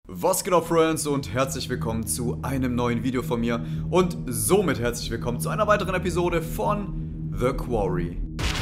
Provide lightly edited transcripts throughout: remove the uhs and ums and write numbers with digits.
Was geht ab, Friends, und herzlich willkommen zu einem neuen Video von mir und somit herzlich willkommen zu einer weiteren Episode von The Quarry.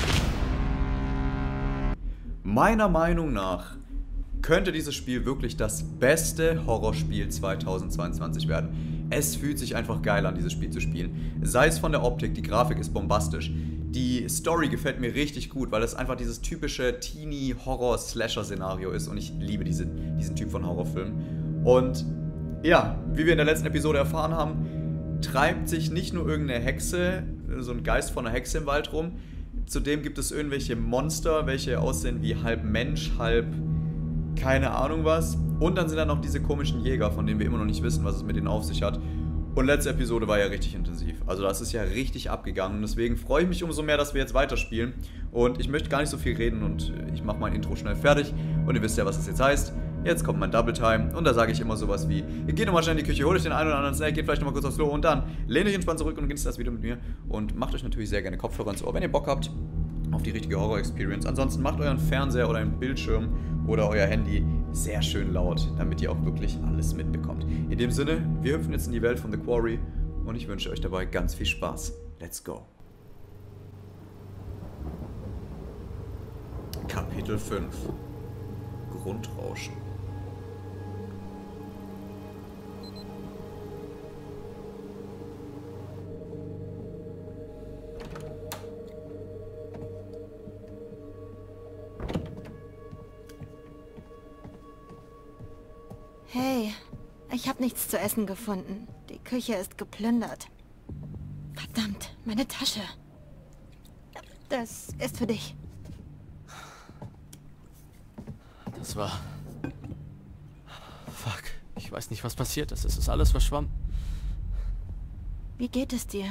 Meiner Meinung nach könnte dieses Spiel wirklich das beste Horrorspiel 2022 werden. Es fühlt sich einfach geil an, dieses Spiel zu spielen. Sei es von der Optik, die Grafik ist bombastisch. Die Story gefällt mir richtig gut, weil es einfach dieses typische Teenie-Horror-Slasher-Szenario ist und ich liebe diesen Typ von Horrorfilmen. Und ja, wie wir in der letzten Episode erfahren haben, treibt sich nicht nur irgendeine Hexe, so ein Geist von einer Hexe im Wald rum, zudem gibt es irgendwelche Monster, welche aussehen wie halb Mensch, halb keine Ahnung was. Und dann sind da noch diese komischen Jäger, von denen wir immer noch nicht wissen, was es mit denen auf sich hat. Und letzte Episode war ja richtig intensiv. Also das ist ja richtig abgegangen. Und deswegen freue ich mich umso mehr, dass wir jetzt weiterspielen. Und ich möchte gar nicht so viel reden und ich mache mein Intro schnell fertig. Und ihr wisst ja, was das jetzt heißt. Jetzt kommt mein Double Time. Und da sage ich immer sowas wie: Ihr geht nochmal schnell in die Küche, holt euch den einen oder anderen Snack, geht vielleicht nochmal kurz aufs Klo und dann lehnt euch entspannt zurück und genießt das Video mit mir. Und macht euch natürlich sehr gerne Kopfhörer ins Ohr, wenn ihr Bock habt auf die richtige Horror-Experience. Ansonsten macht euren Fernseher oder einen Bildschirm oder euer Handy sehr schön laut, damit ihr auch wirklich alles mitbekommt. In dem Sinne, wir hüpfen jetzt in die Welt von The Quarry und ich wünsche euch dabei ganz viel Spaß. Let's go. Kapitel 5: Grundrauschen. Hey, ich habe nichts zu essen gefunden. Die Küche ist geplündert. Verdammt, meine Tasche. Das ist für dich. Das war... Fuck, ich weiß nicht, was passiert ist. Es ist alles verschwommen. Wie geht es dir?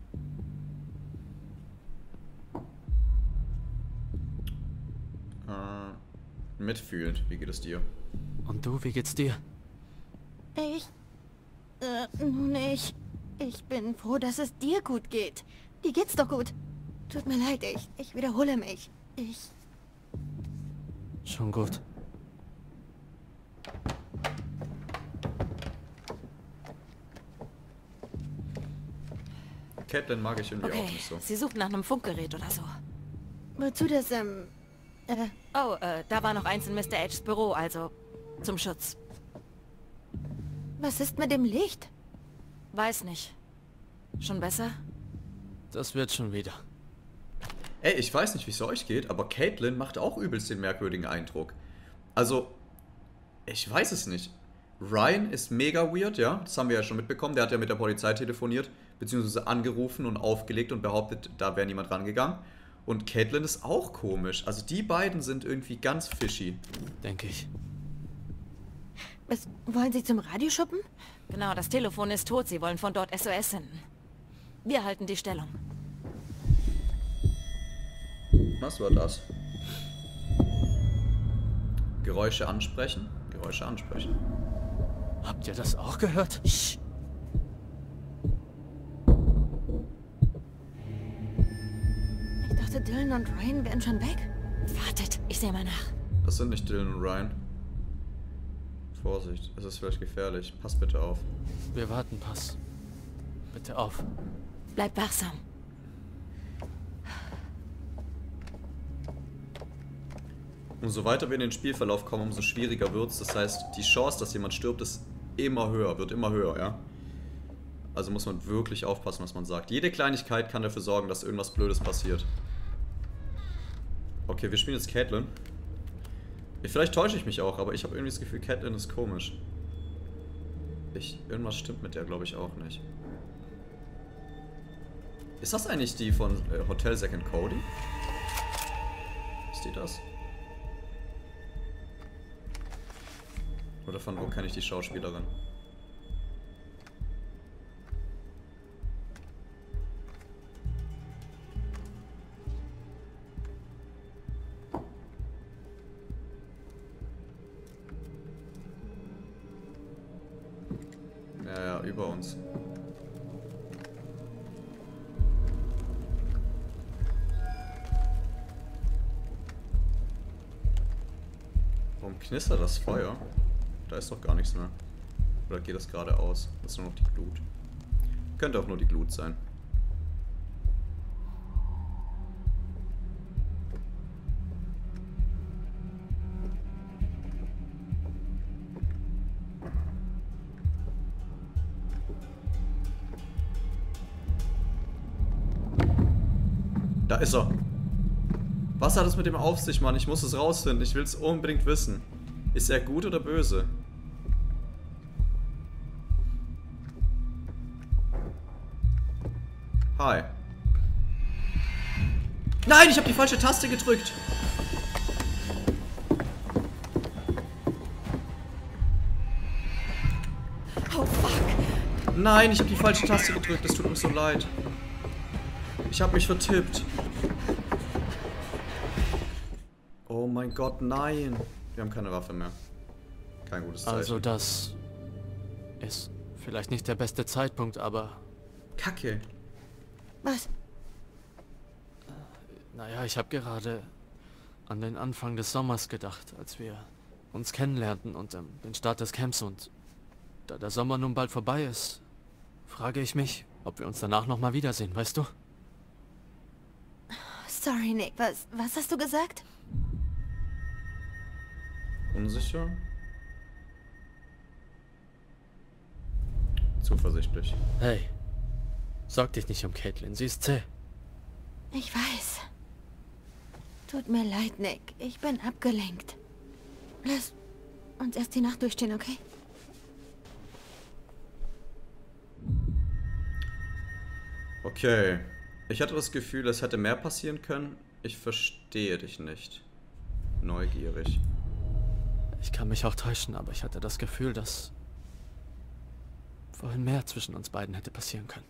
Mitfühlend, wie geht es dir? Und du, wie geht's dir? Nun ich bin froh, dass es dir gut geht. Dir geht's doch gut. Tut mir leid, ich wiederhole mich. Schon gut. Caitlin mag ich irgendwie auch nicht so. Sie sucht nach einem Funkgerät oder so. Wozu das, Da war noch eins in Mr. H's Büro, also zum Schutz. was ist mit dem Licht? Weiß nicht. Schon besser? Das wird schon wieder. Ey, ich weiß nicht, wie es euch geht, aber Caitlin macht auch übelst den merkwürdigen Eindruck. Also, ich weiß es nicht. Ryan ist mega weird, ja, das haben wir ja schon mitbekommen. Der hat ja mit der Polizei telefoniert, beziehungsweise angerufen und aufgelegt und behauptet, da wäre niemand rangegangen. Und Caitlin ist auch komisch. Also die beiden sind irgendwie ganz fishy. Denke ich. Wollen Sie zum Radioschuppen? Genau, das Telefon ist tot. Sie wollen von dort SOS senden. Wir halten die Stellung. Was war das? Geräusche ansprechen? Geräusche ansprechen. Habt ihr das auch gehört? Shh. Ich dachte, Dylan und Ryan wären schon weg. Wartet, ich sehe mal nach. Das sind nicht Dylan und Ryan. Vorsicht, es ist vielleicht gefährlich. Pass bitte auf. Wir warten, pass. Bitte auf. Bleib wachsam. Umso weiter wir in den Spielverlauf kommen, umso schwieriger wird es. Das heißt, die Chance, dass jemand stirbt, ist immer höher, wird immer höher, ja? Also muss man wirklich aufpassen, was man sagt. Jede Kleinigkeit kann dafür sorgen, dass irgendwas Blödes passiert. Okay, wir spielen jetzt Caitlin. Vielleicht täusche ich mich auch, aber ich habe irgendwie das Gefühl, Caitlin ist komisch. Irgendwas stimmt mit der, glaube ich, auch nicht. Ist das eigentlich die von Hotel Zack and Cody? Ist die das? Oder von wo kenne ich die Schauspielerin? Ja, über uns. Warum knistert das Feuer? Da ist doch gar nichts mehr. Oder geht das gerade aus? Das ist nur noch die Glut. Könnte auch nur die Glut sein. Da ist er. Was hat es mit dem auf sich, Mann? Ich muss es rausfinden. Ich will es unbedingt wissen. Ist er gut oder böse? Hi. Nein, ich habe die falsche Taste gedrückt. Oh fuck. Nein, ich habe die falsche Taste gedrückt. Es tut mir so leid. Ich habe mich vertippt. Oh mein Gott, nein. Wir haben keine Waffe mehr. Kein gutes Zeichen. Also das ist vielleicht nicht der beste Zeitpunkt, aber Kacke. Was? naja, ich habe gerade an den Anfang des Sommers gedacht, als wir uns kennenlernten und den Start des Camps, und da der Sommer nun bald vorbei ist, frage ich mich, ob wir uns danach nochmal wiedersehen, weißt du? Sorry, Nick. Was hast du gesagt? Unsicher? Zuversichtlich. Hey, sorg dich nicht um Caitlin, sie ist zäh. Ich weiß. Tut mir leid, Nick. Ich bin abgelenkt. Lass uns erst die Nacht durchstehen, okay? Okay. Ich hatte das Gefühl, es hätte mehr passieren können. Ich verstehe dich nicht. Neugierig. Ich kann mich auch täuschen, aber ich hatte das Gefühl, dass vorhin mehr zwischen uns beiden hätte passieren können.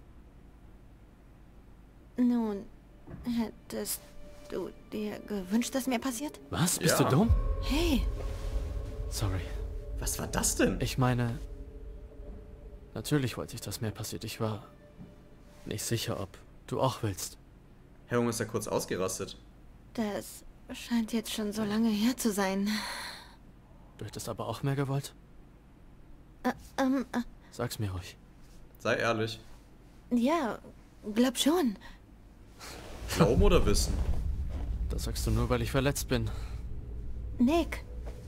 Nun, hättest du dir gewünscht, dass mehr passiert? Was? Bist Ja. du dumm? Hey, Sorry. Was war das denn? Ich meine, natürlich wollte ich, dass mehr passiert. Ich war nicht sicher, ob du auch willst. Herr Junge ist ja kurz ausgerastet. das scheint jetzt schon so lange her zu sein. Du hättest aber auch mehr gewollt? Sag's mir ruhig. Sei ehrlich. Ja, glaub schon. Glauben oder wissen? Das sagst du nur, weil ich verletzt bin. Nick,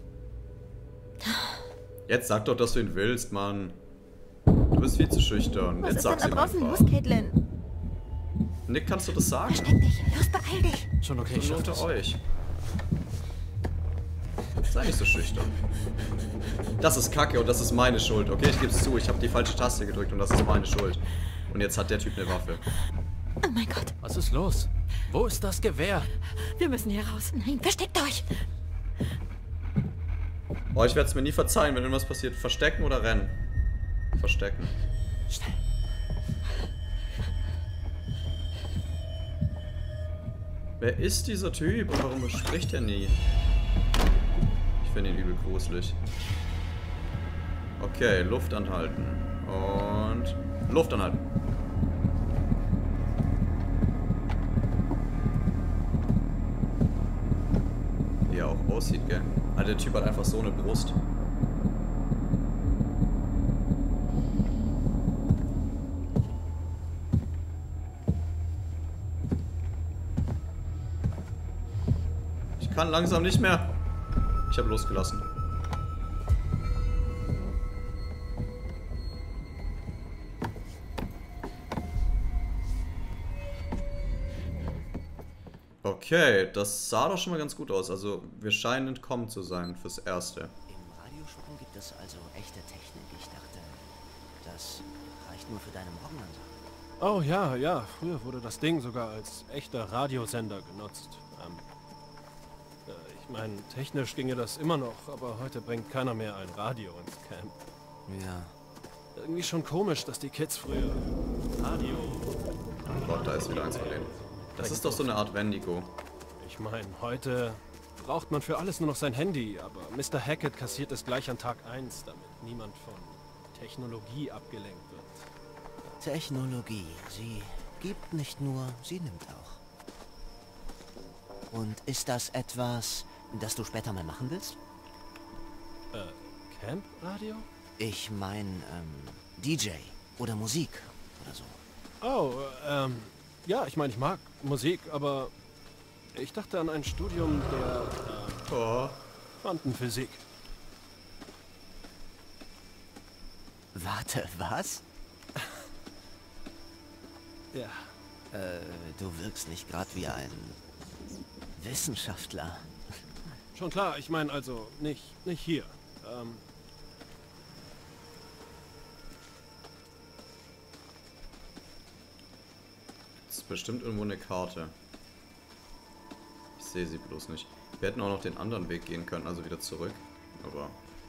Jetzt sag doch, dass du ihn willst, Mann. Du bist viel zu schüchtern. was Jetzt ist denn sag's da ihm draußen einfach. los, Caitlin? Nick, kannst du das sagen? Versteck dich. Los, beeil dich. Schon okay, ich Nur schaff unter das. euch. Sei nicht so schüchtern. Das ist Kacke und das ist meine Schuld, okay? Ich geb's zu, ich habe die falsche Taste gedrückt und das ist meine Schuld. Und jetzt hat der Typ eine Waffe. Oh mein Gott. Was ist los? Wo ist das Gewehr? Wir müssen hier raus. Nein, versteckt euch. Oh, ich werde es mir nie verzeihen, wenn irgendwas passiert. Verstecken oder rennen? Verstecken. Schnell. Wer ist dieser Typ und warum spricht er nie? Ich finde ihn übel gruselig. Okay, Luft anhalten. Und Luft anhalten. Wie er auch aussieht, gell? Alter, der Typ hat einfach so eine Brust. Ich kann langsam nicht mehr. Ich habe losgelassen. Okay, das sah doch schon mal ganz gut aus. Also, wir scheinen entkommen zu sein fürs Erste. Im Radiosprung gibt es also echte Technik. Ich dachte, das reicht nur für deine Morgenansage. Oh ja, ja. Früher wurde das Ding sogar als echter Radiosender genutzt. Ich meine, technisch ginge das immer noch, aber heute bringt keiner mehr ein Radio ins Camp. Ja. Irgendwie schon komisch, dass die Kids früher Radio... Oh Gott, da ist wieder eins von denen. Das ist doch so eine Art Wendigo. Ich meine, heute braucht man für alles nur noch sein Handy, aber Mr. Hackett kassiert es gleich an Tag 1, damit niemand von Technologie abgelenkt wird. Technologie. Sie gibt nicht nur, sie nimmt auch. Und ist das etwas, das du später mal machen willst? Camp-Radio? Ich meine, DJ oder Musik oder so. Oh, ja, ich meine, ich mag Musik, aber ich dachte an ein Studium der Oh. Quantenphysik. Warte, was? Ja. Du wirkst nicht gerade wie ein Wissenschaftler. Schon klar, ich meine also nicht hier. Das ist bestimmt irgendwo eine Karte. Ich sehe sie bloß nicht. Wir hätten auch noch den anderen Weg gehen können, also wieder zurück. Aber...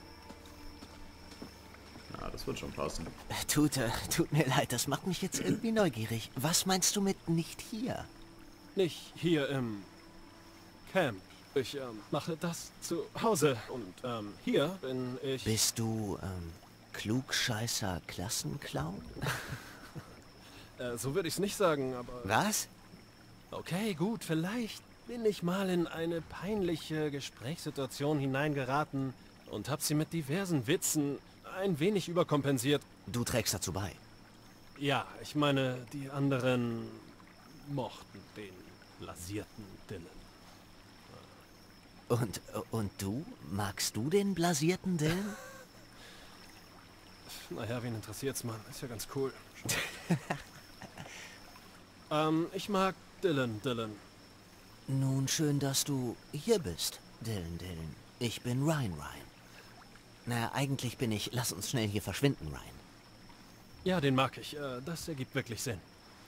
ja, das wird schon passen. Tut mir leid, das macht mich jetzt irgendwie neugierig. Was meinst du mit nicht hier? Nicht hier im Camp. Ich mache das zu Hause und hier bin ich... Bist du Klugscheißer Klassenclown? So würde ich es nicht sagen, aber... Was? Okay, gut, vielleicht bin ich mal in eine peinliche Gesprächssituation hineingeraten und habe sie mit diversen Witzen ein wenig überkompensiert. Du trägst dazu bei. Ja, ich meine, die anderen mochten den blasierten Dylan. Und du? Magst du den blasierten Dylan? Naja, wen interessiert's, Mann? Ist ja ganz cool. Ich mag Dylan. Nun, schön, dass du hier bist, Dylan. Ich bin Ryan. Naja, eigentlich bin ich... Lass uns schnell hier verschwinden, Ryan. Ja, den mag ich. Das ergibt wirklich Sinn.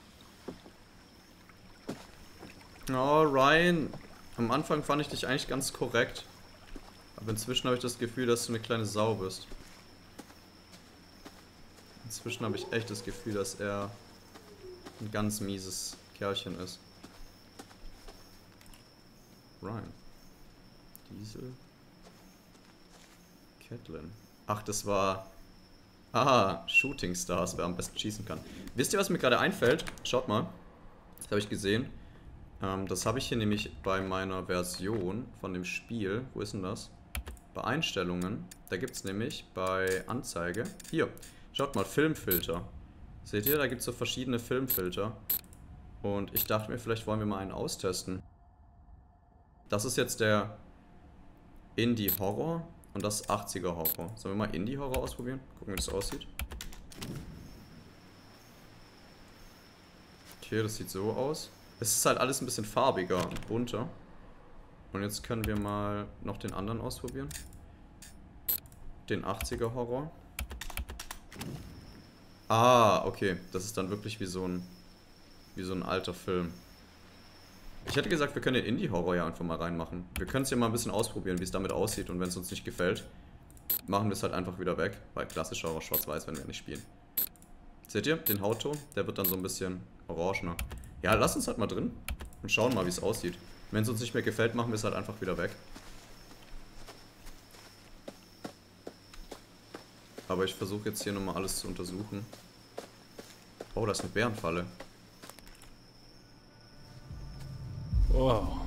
Oh, Ryan. Am Anfang fand ich dich eigentlich ganz korrekt. Aber inzwischen habe ich das Gefühl, dass du eine kleine Sau bist. Inzwischen habe ich echt das Gefühl, dass er ein ganz mieses Kerlchen ist. Ryan. Diesel. Catelyn. Ach, das war... ah, Shooting Stars, wer am besten schießen kann. Wisst ihr, was mir gerade einfällt? Schaut mal. Das habe ich gesehen. Das habe ich hier nämlich bei meiner Version von dem Spiel. Wo ist denn das? Bei Einstellungen. Da gibt es nämlich bei Anzeige. Hier. Schaut mal, Filmfilter. Seht ihr, da gibt es so verschiedene Filmfilter. Und ich dachte mir, vielleicht wollen wir mal einen austesten. Das ist jetzt der Indie-Horror und das 80er-Horror. Sollen wir mal Indie-Horror ausprobieren? Gucken, wie das aussieht. Okay, das sieht so aus. Es ist halt alles ein bisschen farbiger und bunter. Und jetzt können wir mal noch den anderen ausprobieren. Den 80er-Horror. Ah, okay. Das ist dann wirklich wie so ein alter Film. Ich hätte gesagt, wir können den Indie-Horror ja einfach mal reinmachen. Wir können es ja mal ein bisschen ausprobieren, wie es damit aussieht. Und wenn es uns nicht gefällt, machen wir es halt einfach wieder weg. Weil klassischer Horror schwarz-weiß werden wir nicht spielen. Seht ihr? Den Hautton, der wird dann so ein bisschen orangener. Ja, lass uns halt mal drin und schauen mal, wie es aussieht. Wenn es uns nicht mehr gefällt, machen wir es halt einfach wieder weg. Aber ich versuche jetzt hier nochmal alles zu untersuchen. Oh, da ist eine Bärenfalle. Wow.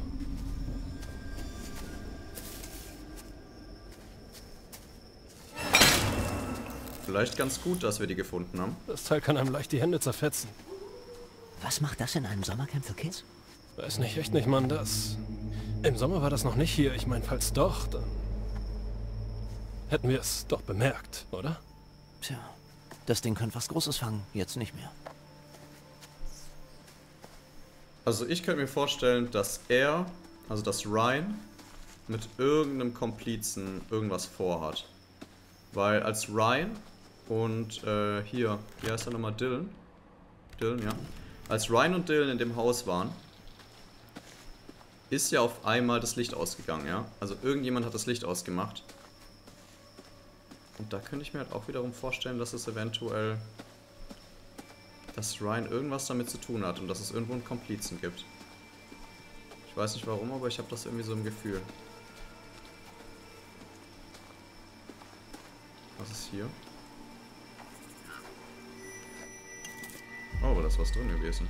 Vielleicht ganz gut, dass wir die gefunden haben. Das Teil kann einem leicht die Hände zerfetzen. Was macht das in einem Sommercamp für Kids? Weiß nicht, echt nicht, Mann, das... Im Sommer war das noch nicht hier. Ich meine, falls doch, dann... hätten wir es doch bemerkt, oder? Tja, das Ding könnte was Großes fangen, jetzt nicht mehr. Also ich könnte mir vorstellen, dass er, also dass Ryan, mit irgendeinem Komplizen irgendwas vorhat. Weil als Ryan und hier, wie heißt er nochmal, Dylan? Dylan, ja. Als Ryan und Dylan in dem Haus waren, ist ja auf einmal das Licht ausgegangen, ja. Also irgendjemand hat das Licht ausgemacht. Und da könnte ich mir halt auch wiederum vorstellen, dass es eventuell, dass Ryan irgendwas damit zu tun hat und dass es irgendwo einen Komplizen gibt. Ich weiß nicht warum, aber ich habe das irgendwie so im Gefühl. Was ist hier? Oh, da ist was drin gewesen.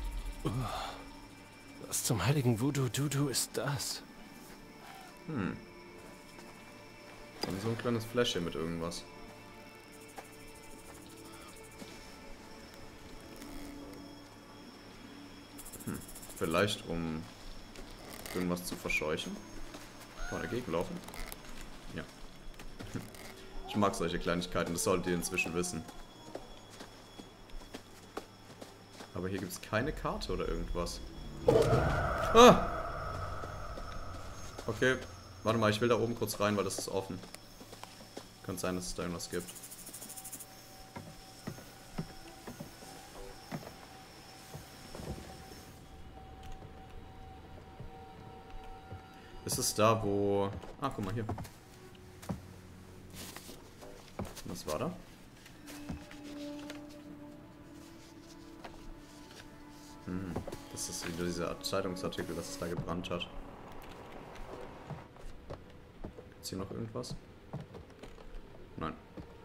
Was zum heiligen Voodoo-Dudu ist das? Und so ein kleines Fläschchen mit irgendwas. Vielleicht um irgendwas zu verscheuchen. Kann man dagegen laufen? Ja. Ich mag solche Kleinigkeiten, das solltet ihr inzwischen wissen. Aber hier gibt es keine Karte oder irgendwas. Ah! Okay, warte mal, ich will da oben kurz rein, weil das ist offen. Könnte sein, dass es da irgendwas gibt. Ist es da, wo... Ah, guck mal hier. Was war da? Das ist wieder dieser Zeitungsartikel, dass es da gebrannt hat. Gibt's hier noch irgendwas? Nein.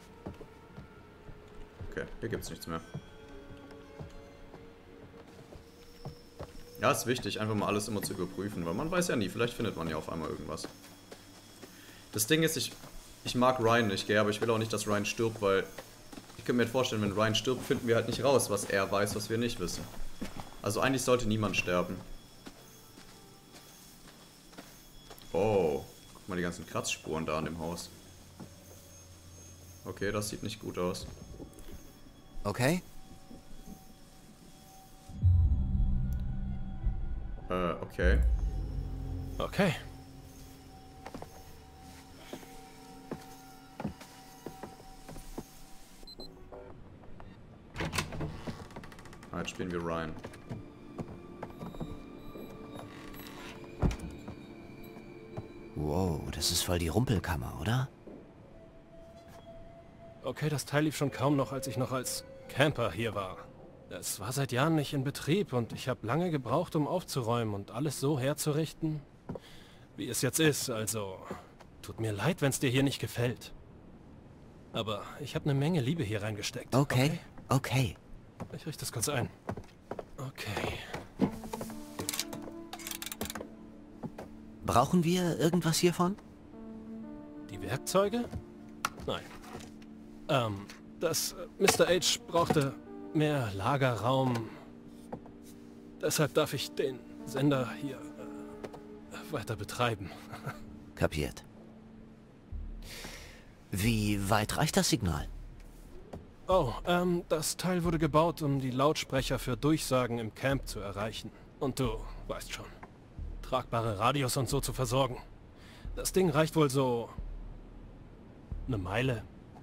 Okay, hier gibt's nichts mehr. Ja, ist wichtig, einfach mal alles immer zu überprüfen, weil man weiß ja nie, vielleicht findet man ja auf einmal irgendwas. Das Ding ist, ich mag Ryan nicht, gell, aber ich will auch nicht, dass Ryan stirbt, weil ich könnte mir vorstellen, wenn Ryan stirbt, finden wir halt nicht raus, was er weiß, was wir nicht wissen. Also eigentlich sollte niemand sterben. Oh, guck mal die ganzen Kratzspuren da an dem Haus. Okay, das sieht nicht gut aus. Okay? Okay. Okay. Jetzt spielen wir Ryan. Wow, das ist voll die Rumpelkammer, oder? Okay, das Teil lief schon kaum noch, als ich noch als Camper hier war. Es war seit Jahren nicht in Betrieb und ich habe lange gebraucht, um aufzuräumen und alles so herzurichten, wie es jetzt ist. Also, tut mir leid, wenn es dir hier nicht gefällt. Aber ich habe eine Menge Liebe hier reingesteckt. Okay, okay. Ich richte das kurz ein. Okay. Brauchen wir irgendwas hiervon? Die Werkzeuge? Nein. Mr. H brauchte mehr Lagerraum. Deshalb darf ich den Sender hier weiter betreiben. Kapiert. Wie weit reicht das Signal? Oh, das Teil wurde gebaut, um die Lautsprecher für Durchsagen im Camp zu erreichen. Und du weißt schon, tragbare Radios und so zu versorgen. Das Ding reicht wohl so... eine Meile.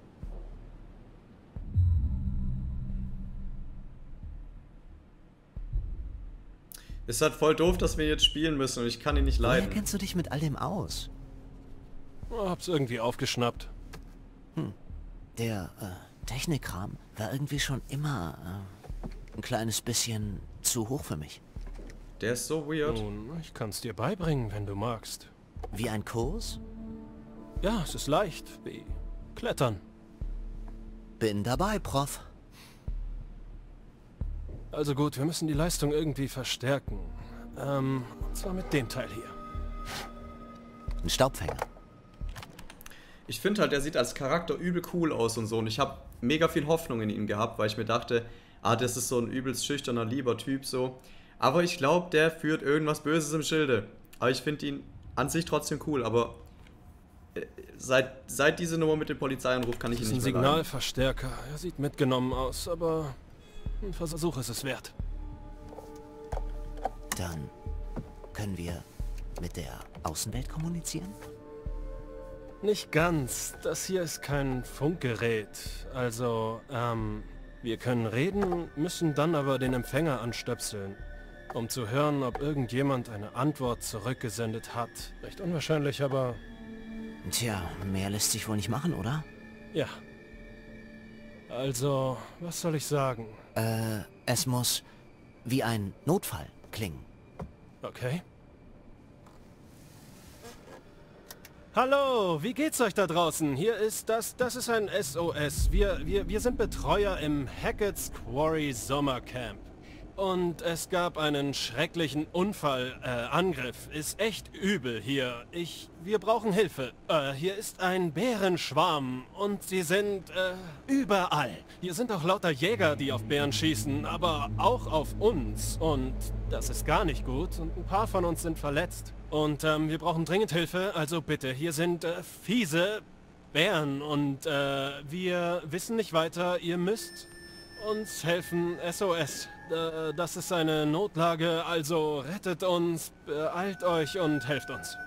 Ist halt voll doof, dass wir jetzt spielen müssen und ich kann ihn nicht leiden. Woher kennst du dich mit all dem aus? Oh, hab's irgendwie aufgeschnappt. Der Technikkram war irgendwie schon immer ein kleines bisschen zu hoch für mich. Der ist so weird. Nun, ich kann's dir beibringen, wenn du magst. Wie ein Kurs? Ja, es ist leicht, wie Klettern. Bin dabei, Prof. Also gut, wir müssen die Leistung irgendwie verstärken. Und zwar mit dem Teil hier. Ein Staubfänger. Ich finde halt, der sieht als Charakter übel cool aus und so. Und ich habe mega viel Hoffnung in ihn gehabt, weil ich mir dachte, das ist so ein übelst schüchterner, lieber Typ so. Aber ich glaube, der führt irgendwas Böses im Schilde. Aber ich finde ihn an sich trotzdem cool, aber seit diese Nummer mit dem Polizeianruf kann ich ihn nicht mehr leiden. Signalverstärker. Er sieht mitgenommen aus, aber ein Versuch ist es wert. Dann können wir mit der Außenwelt kommunizieren? Nicht ganz. Das hier ist kein Funkgerät. Also, wir können reden, müssen dann aber den Empfänger anstöpseln, um zu hören, ob irgendjemand eine Antwort zurückgesendet hat. Recht unwahrscheinlich, aber... Tja, mehr lässt sich wohl nicht machen, oder? Ja. Also, was soll ich sagen? Es muss wie ein Notfall klingen. Okay. Hallo, wie geht's euch da draußen? Hier ist das ist ein SOS. Wir sind Betreuer im Hackett's Quarry Sommercamp. Und es gab einen schrecklichen Angriff. Ist echt übel hier. Wir brauchen Hilfe. Hier ist ein Bärenschwarm und sie sind, überall. Hier sind auch lauter Jäger, die auf Bären schießen, aber auch auf uns. Und das ist gar nicht gut. Und ein paar von uns sind verletzt. Und, wir brauchen dringend Hilfe. Also bitte, hier sind, fiese Bären und, wir wissen nicht weiter. Ihr müsst uns helfen. SOS. Das ist eine Notlage, also rettet uns, beeilt euch und helft uns.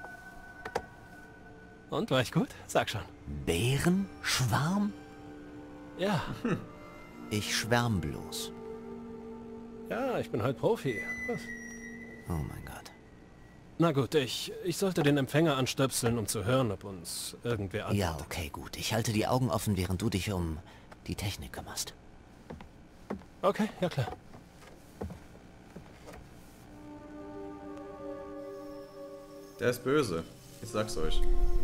Und, war ich gut? Sag schon. Bärenschwarm? Ja. Ich schwärm bloß. Ja, ich bin halt Profi. Was? Oh mein Gott. Na gut, ich sollte den Empfänger anstöpseln, um zu hören, ob uns irgendwer antwortet. Ja, okay, gut. Ich halte die Augen offen, während du dich um die Technik kümmerst. Okay, ja klar. Der ist böse. Ich sag's euch.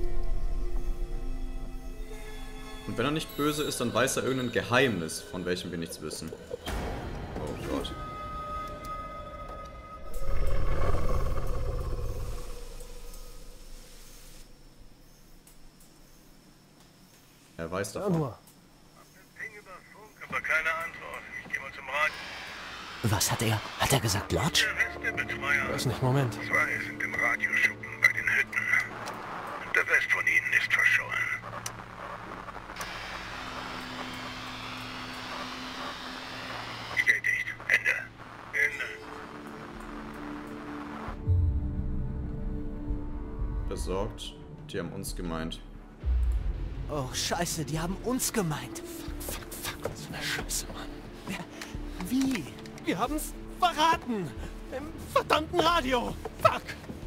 Und wenn er nicht böse ist, dann weiß er irgendein Geheimnis, von welchem wir nichts wissen. Oh Gott. Er weiß davon. Ping über Funk, aber keine Antwort. Ich gehe mal zum Radio. Was hat er? Hat er gesagt, Lodge? Der Rest der Betreuer. Weiß nicht, Moment. 2 sind im Radioschuppen bei den Hütten. Der Rest von ihnen ist verschollen. Bestätigt. Ende. Besorgt. Die haben uns gemeint. Oh, scheiße, die haben uns gemeint. Fuck, was für eine Scheiße, Mann. Wie? Wir haben's verraten! Im verdammten Radio! Fuck!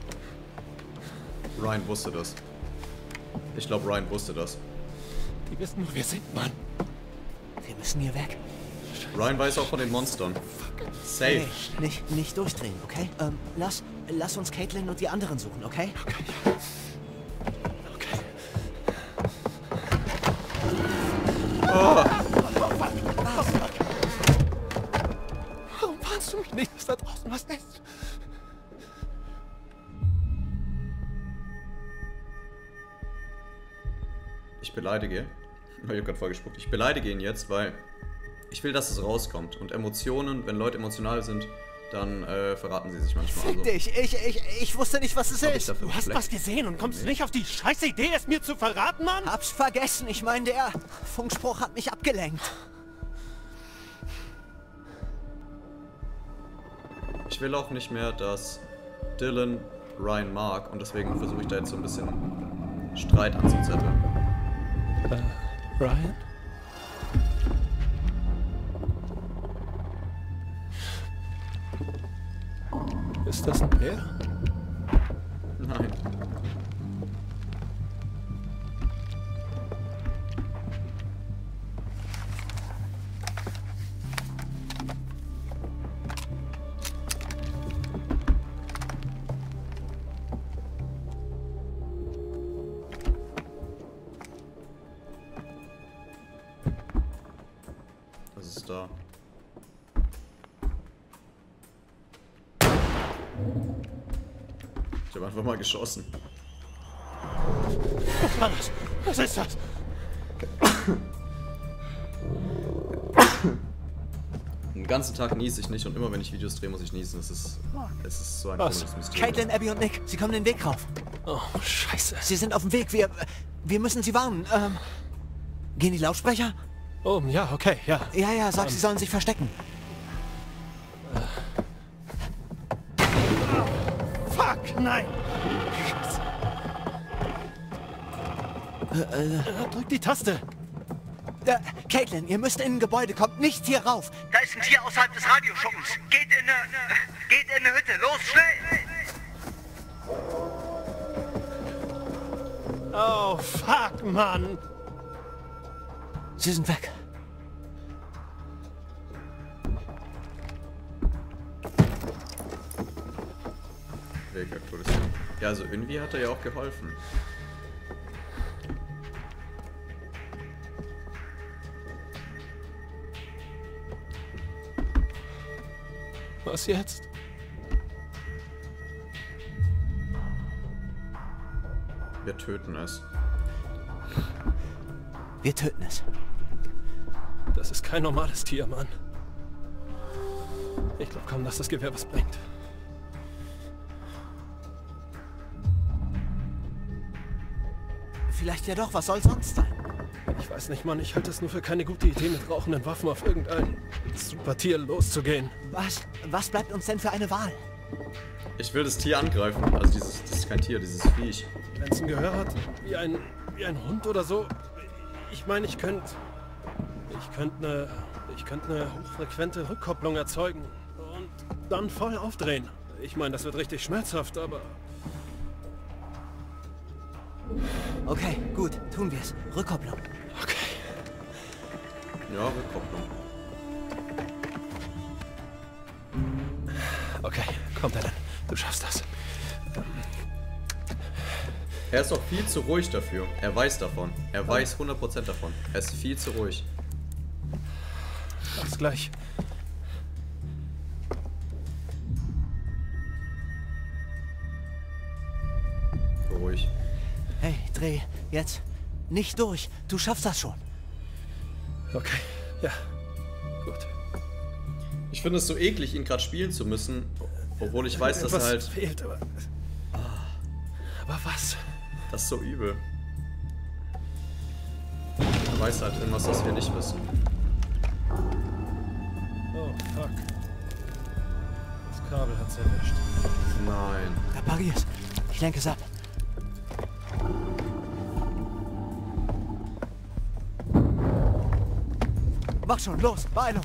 Ryan wusste das. Ich glaube, Ryan wusste das. Die wissen, wo wir sind, Mann. Wir müssen hier weg. Ryan weiß auch von den Monstern. Safe. Hey, nicht durchdrehen, okay? Lass uns Caitlin und die anderen suchen, okay? Okay. Warum warnst du mich nicht, dass da draußen was ist? Ich beleidige. Ich habe gerade vorgespuckt. Ich beleidige ihn jetzt, weil ich will, dass es rauskommt. Und Emotionen, wenn Leute emotional sind, dann verraten sie sich manchmal. Fick dich, ich wusste nicht, was es ist. Du hast was gesehen und kommst nicht auf die scheiß Idee, es mir zu verraten, Mann? Hab's vergessen, ich meine, der Funkspruch hat mich abgelenkt. Ich will auch nicht mehr, dass Dylan Ryan mag und deswegen versuche ich da jetzt so ein bisschen Streit anzuzetteln. Ryan? Ist das ein Bär? Nein. Was ist da? Ich habe einfach mal geschossen. Was war das? Was ist das? Den ganzen Tag niese ich nicht und immer wenn ich Videos drehe, muss ich niesen. Es ist so ein Was? komisches Mysterium. Caitlin, Abby und Nick, sie kommen den Weg rauf. Oh, scheiße. Sie sind auf dem Weg, wir müssen sie warnen. Gehen die Lautsprecher? Oh, ja, okay, ja. Ja, sag, sie sollen sich verstecken. Fuck, nein! Drück die Taste. Caitlin, ihr müsst in ein Gebäude, kommt nicht hier rauf. Da ist ein Tier außerhalb des Radioschuppens. Geht in eine Hütte. Los, schnell! Oh, fuck, Mann. Sie sind weg. Weg aktualisieren. Ja, also irgendwie hat er ja auch geholfen. Was jetzt? Wir töten es. Wir töten es. Das ist kein normales Tier, Mann. Ich glaube kaum, dass das Gewehr was bringt. Vielleicht ja doch, was soll sonst sein? Ich weiß nicht, Mann. Ich halte es nur für keine gute Idee, mit rauchenden Waffen auf irgendein Supertier loszugehen. Was bleibt uns denn für eine Wahl? Ich will das Tier angreifen. Also das ist kein Tier, dieses Viech. Wenn es ein Gehör hat, wie ein Hund oder so. Ich meine, ich könnte eine hochfrequente Rückkopplung erzeugen und dann voll aufdrehen. Ich meine, das wird richtig schmerzhaft, aber... Okay, gut, tun wir es. Rückkopplung. Okay. Ja, Rückkopplung. Okay, komm, Dylan. Du schaffst das. Er ist auch viel zu ruhig dafür. Er weiß davon. Er weiß 100% davon. Er ist viel zu ruhig. Bis gleich. Ruhig. Hey, dreh, jetzt. Nicht durch. Du schaffst das schon. Okay, ja. Gut. Ich finde es so eklig, ihn gerade spielen zu müssen. Obwohl ich weiß, dass er halt... fehlt, aber was? Das ist so übel. Er weiß halt irgendwas, was wir nicht wissen. Oh, fuck. Das Kabel hat's erwischt. Nein. Reparier's. Ich lenke es ab. Mach schon, los, Beeilung.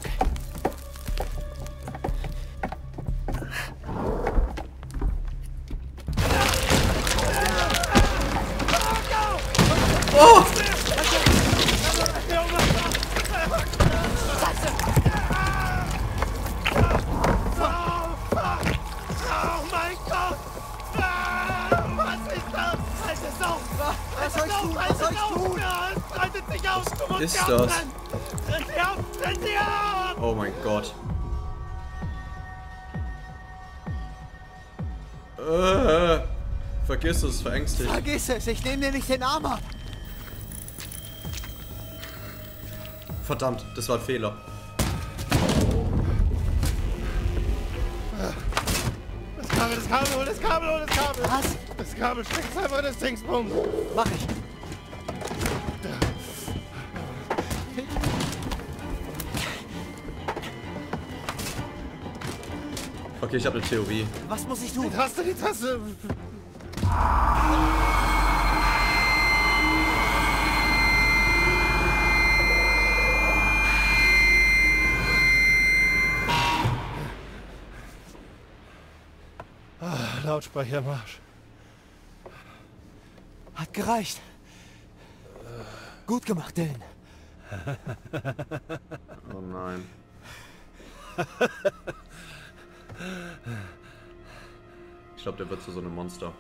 Oh! Was ist das? Oh mein Gott. Vergiss es, verängstigt. Vergiss es, ich nehme dir nicht den Arm ab. Verdammt, das war ein Fehler. Das Kabel, hol das Kabel. Was? Das Kabel, steck's einfach in das Dingsbums. Mach ich. Okay, ich habe eine Theorie. Was muss ich tun? Die Taste. Lautsprecher im Arsch. Hat gereicht. Gut gemacht, Dylan. Oh nein. Ich glaube, der wird zu so einem Monster.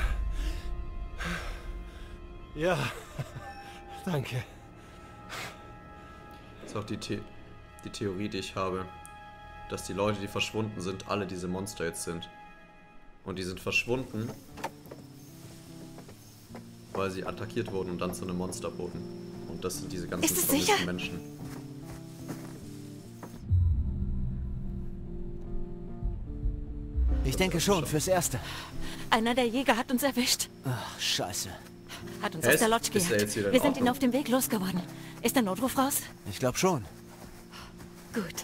Ja, danke. Das ist auch die Theorie, die ich habe. Dass die Leute, die verschwunden sind, alle diese Monster jetzt sind. Und die sind verschwunden, weil sie attackiert wurden und dann zu einem Monster wurden. Und das sind diese ganzen Ist es vermissten sicher? Menschen. Ich denke schon, fürs Erste. Einer der Jäger hat uns erwischt. Ach, scheiße. Hat uns Er aus ist- der Lodge ist er jetzt wieder in gejagt. Wir sind ihn Ordnung? auf dem Weg losgeworden. Ist der Notruf raus? Ich glaube schon. Gut.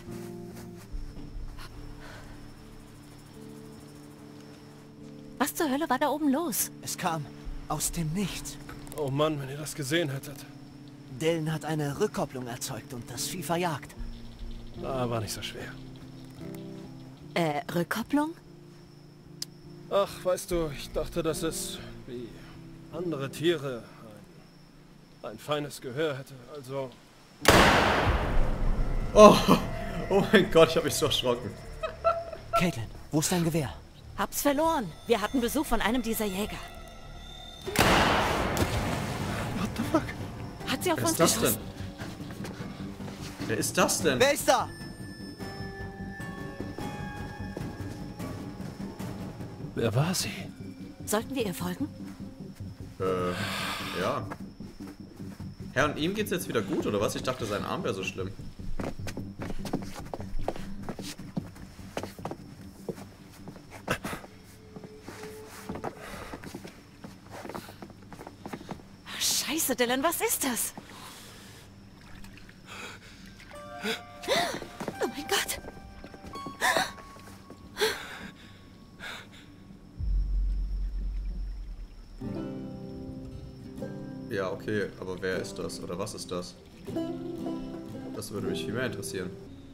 Was zur Hölle war da oben los? Es kam aus dem Nichts. Oh Mann, wenn ihr das gesehen hättet. Dylan hat eine Rückkopplung erzeugt und das Vieh verjagt. War nicht so schwer. Rückkopplung? Ach, weißt du, ich dachte, dass es wie andere Tiere ein feines Gehör hätte. Also, Oh, oh mein Gott, ich habe mich so erschrocken. Caitlin, wo ist dein Gewehr? Hab's verloren. Wir hatten Besuch von einem dieser Jäger. what the fuck? Hat sie auf Wer uns ist das geschossen? denn? Wer ist das denn? Wer ist da? Wer war sie? Sollten wir ihr folgen? Ja. Herr, und ihm geht's jetzt wieder gut, oder was? Ich dachte, sein Arm wäre so schlimm. Scheiße, Dylan, was ist das? Oh mein Gott. Ja, okay, aber wer ist das? Oder was ist das? Das würde mich viel mehr interessieren.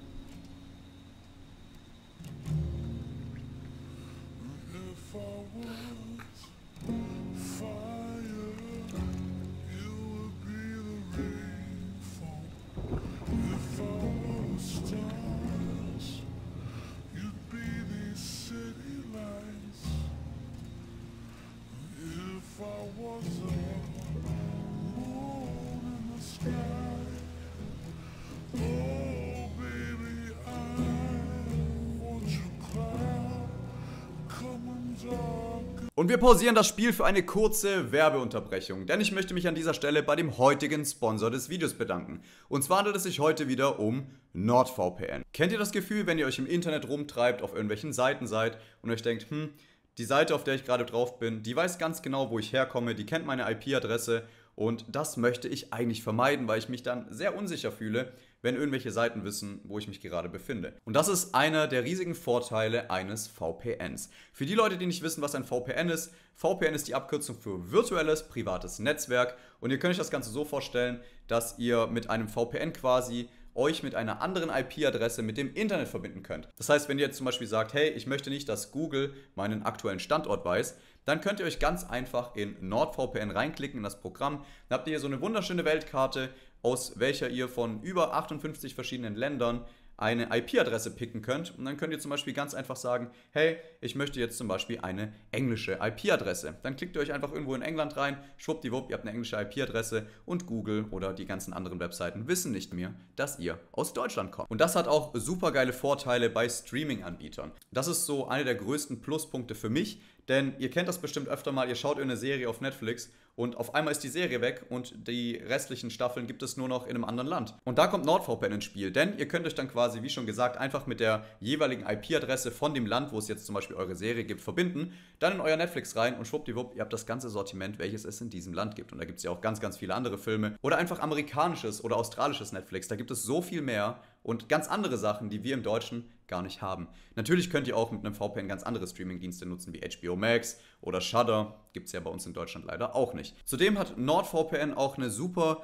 Und wir pausieren das Spiel für eine kurze Werbeunterbrechung, denn ich möchte mich an dieser Stelle bei dem heutigen Sponsor des Videos bedanken. Und zwar handelt es sich heute wieder um NordVPN. Kennt ihr das Gefühl, wenn ihr euch im Internet rumtreibt, auf irgendwelchen Seiten seid und euch denkt, die Seite, auf der ich gerade drauf bin, die weiß ganz genau, wo ich herkomme, die kennt meine IP-Adresse und das möchte ich eigentlich vermeiden, weil ich mich dann sehr unsicher fühle, wenn irgendwelche Seiten wissen, wo ich mich gerade befinde. Und das ist einer der riesigen Vorteile eines VPNs. Für die Leute, die nicht wissen, was ein VPN ist die Abkürzung für virtuelles privates Netzwerk und ihr könnt euch das Ganze so vorstellen, dass ihr mit einem VPN quasi euch mit einer anderen IP-Adresse mit dem Internet verbinden könnt. Das heißt, wenn ihr jetzt zum Beispiel sagt, hey, ich möchte nicht, dass Google meinen aktuellen Standort weiß, dann könnt ihr euch ganz einfach in NordVPN reinklicken in das Programm. Dann habt ihr hier so eine wunderschöne Weltkarte, aus welcher ihr von über 58 verschiedenen Ländern eine IP-Adresse picken könnt. Und dann könnt ihr zum Beispiel ganz einfach sagen, hey, ich möchte jetzt zum Beispiel eine englische IP-Adresse. Dann klickt ihr euch einfach irgendwo in England rein, schwuppdiwupp, ihr habt eine englische IP-Adresse und Google oder die ganzen anderen Webseiten wissen nicht mehr, dass ihr aus Deutschland kommt. Und das hat auch super geile Vorteile bei Streaming-Anbietern. Das ist so einer der größten Pluspunkte für mich, denn ihr kennt das bestimmt öfter mal, ihr schaut eine Serie auf Netflix und auf einmal ist die Serie weg und die restlichen Staffeln gibt es nur noch in einem anderen Land. Und da kommt NordVPN ins Spiel, denn ihr könnt euch dann quasi, wie schon gesagt, einfach mit der jeweiligen IP-Adresse von dem Land, wo es jetzt zum Beispiel eure Serie gibt, verbinden, dann in euer Netflix rein und schwuppdiwupp, ihr habt das ganze Sortiment, welches es in diesem Land gibt. Und da gibt es ja auch ganz, ganz viele andere Filme oder einfach amerikanisches oder australisches Netflix, da gibt es so viel mehr und ganz andere Sachen, die wir im Deutschen gar nicht haben. Natürlich könnt ihr auch mit einem VPN ganz andere Streamingdienste nutzen, wie HBO Max oder Shudder. Gibt es ja bei uns in Deutschland leider auch nicht. Zudem hat NordVPN auch eine super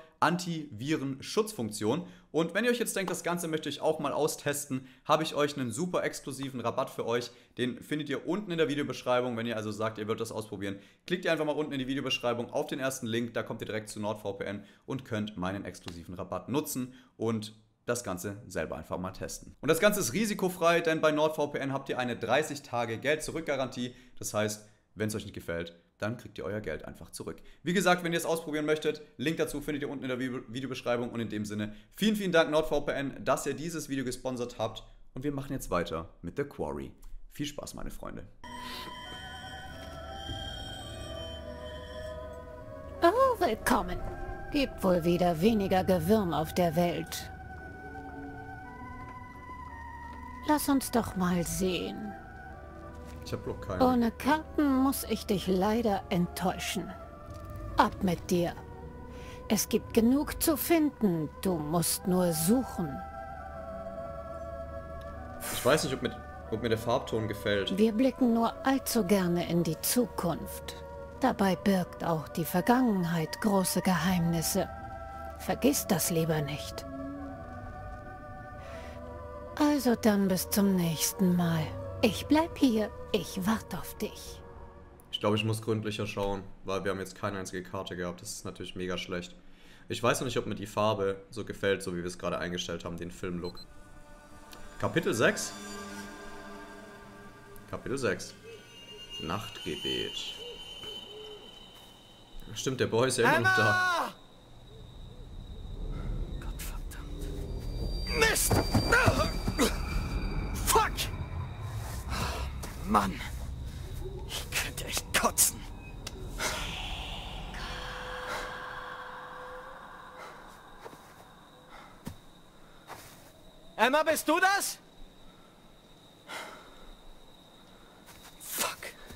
Antiviren-Schutzfunktion. Und wenn ihr euch jetzt denkt, das Ganze möchte ich auch mal austesten, habe ich euch einen super exklusiven Rabatt für euch. Den findet ihr unten in der Videobeschreibung. Wenn ihr also sagt, ihr wollt das ausprobieren, klickt ihr einfach mal unten in die Videobeschreibung auf den ersten Link. Da kommt ihr direkt zu NordVPN und könnt meinen exklusiven Rabatt nutzen und das Ganze selber einfach mal testen. Und das Ganze ist risikofrei, denn bei NordVPN habt ihr eine 30-Tage-Geld-Zurück-Garantie. Das heißt, wenn es euch nicht gefällt, dann kriegt ihr euer Geld einfach zurück. Wie gesagt, wenn ihr es ausprobieren möchtet, Link dazu findet ihr unten in der Videobeschreibung. Und in dem Sinne, vielen, vielen Dank NordVPN, dass ihr dieses Video gesponsert habt. Und wir machen jetzt weiter mit The Quarry. Viel Spaß, meine Freunde. Oh, willkommen. Gibt wohl wieder weniger Gewürm auf der Welt. Lass uns doch mal sehen. Ich hab bloß keine. Ohne Karten muss ich dich leider enttäuschen. Ab mit dir. Es gibt genug zu finden. Du musst nur suchen. Ich weiß nicht, ob mir der Farbton gefällt. Wir blicken nur allzu gerne in die Zukunft. Dabei birgt auch die Vergangenheit große Geheimnisse. Vergiss das lieber nicht. Also dann bis zum nächsten Mal. Ich bleib hier. Ich warte auf dich. Ich glaube, ich muss gründlicher schauen, weil wir haben jetzt keine einzige Karte gehabt. Das ist natürlich mega schlecht. Ich weiß noch nicht, ob mir die Farbe so gefällt, so wie wir es gerade eingestellt haben, den Filmlook. Kapitel 6. Kapitel 6. Nachtgebet. Stimmt, der Boy ist ja immer noch da. Gottverdammt. Mist! Fuck! Mann. Emma, bist du das? Fuck.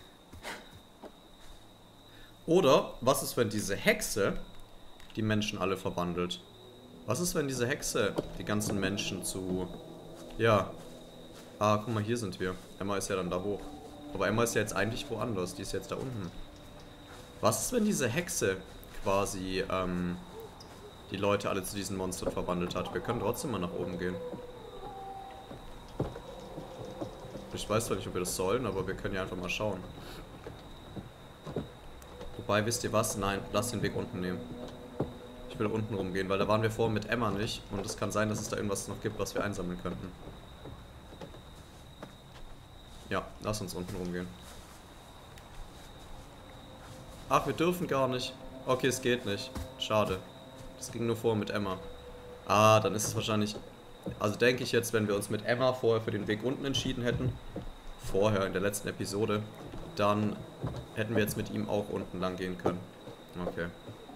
Oder was ist, wenn diese Hexe die Menschen alle verwandelt? Was ist, wenn diese Hexe die ganzen Menschen zu... Ja. Ah, guck mal, hier sind wir. Emma ist ja dann da hoch. Aber Emma ist ja jetzt eigentlich woanders. Die ist jetzt da unten. Was ist, wenn diese Hexe quasi die Leute alle zu diesen Monstern verwandelt hat? Wir können trotzdem mal nach oben gehen. Ich weiß zwar nicht, ob wir das sollen, aber wir können ja einfach mal schauen. Wobei, wisst ihr was? Nein, lass den Weg unten nehmen. Ich will unten rumgehen, weil da waren wir vorhin mit Emma nicht. Und es kann sein, dass es da irgendwas noch gibt, was wir einsammeln könnten. Ja, lass uns unten rumgehen. Ach, wir dürfen gar nicht. Okay, es geht nicht. Schade. Das ging nur vorher mit Emma. Ah, dann ist es wahrscheinlich... Also denke ich jetzt, wenn wir uns mit Emma vorher für den Weg unten entschieden hätten, vorher in der letzten Episode, dann hätten wir jetzt mit ihm auch unten lang gehen können. Okay.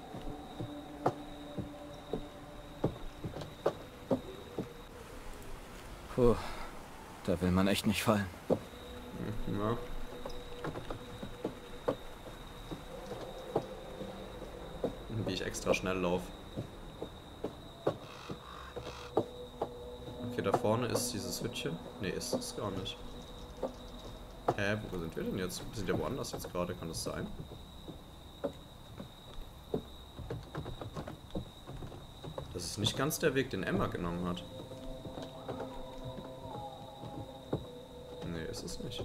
Puh, da will man echt nicht fallen. Ja. Wie ich extra schnell laufe. Okay, da vorne ist dieses Hütchen. Ne, ist es gar nicht. Hä, wo sind wir denn jetzt? Wir sind ja woanders jetzt gerade, kann das sein? Das ist nicht ganz der Weg, den Emma genommen hat. Nee, ist es nicht.